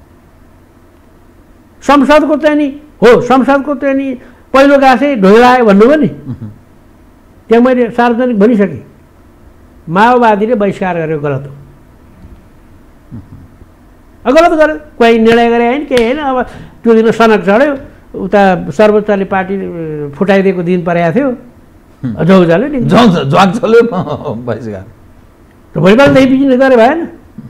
संसदको चाहिँ नि हो, संसदको चाहिँ नि पहिलो गाँसै ढोइलायो भन्नुभयो नि, त्यहाँ मैले सार्वजनिक भनिसकेँ। माओवादीले बहिष्कार गरेको गलत हो, गलत गर्यो। कोही निर्णय गरे होइन, केही होइन। अब त्यो दिन सनक चढ्यो, उता सर्वोच्चले पार्टी फुटाइदिएको दिन परेको थियो, जौजाले नि ज्वाक चल्यो बहिष्कार। भोलिपल्टदेखि बिजनेस गरे भएन।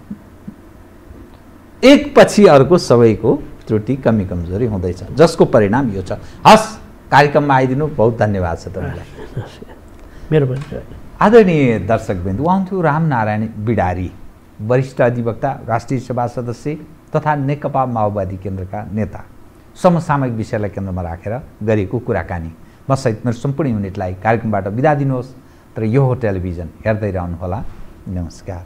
एकपछि अर्को सबैको त्रुटि कमी कमजोरी हुँदैछ, जसको परिणाम यो छ। हस्, कार्यक्रममा आइदिनु बहुत धन्यवाद छ तपाईँलाई। मेरो पनि आदरणीय दर्शकवृन्द, उहाँ हुनुहुन्थ्यो रामनारायण बिडारी, वरिष्ठ अधिवक्ता, राष्ट्रिय सभा सदस्य तथा नेकपा माओवादी केन्द्रका नेता। समसामयिक विषयलाई केन्द्रमा राखेर गरिएको कुराकानी। म सहित मेरो सम्पूर्ण युनिटलाई कार्यक्रमबाट बिदा दिनुहोस्, तर यो हो टेलिभिजन, हेर्दै रहनुहोला। नमस्कार।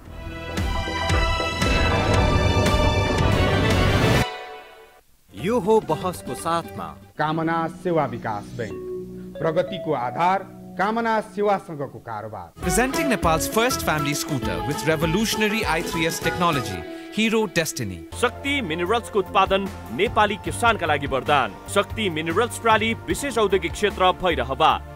यो हो बहसको साथमा कामना सेवा विकास बैंक, प्रगतिको आधार कामना सेवासँगको कारोबार। Presenting Nepal's first family scooter with revolutionary I three S technology, Hero Destiny. शक्ति मिनरल्सको उत्पादन नेपाली किसानका लागि वरदान। शक्ति मिनरल्स प्रणाली विशेष औद्योगिक क्षेत्र भैरहवा।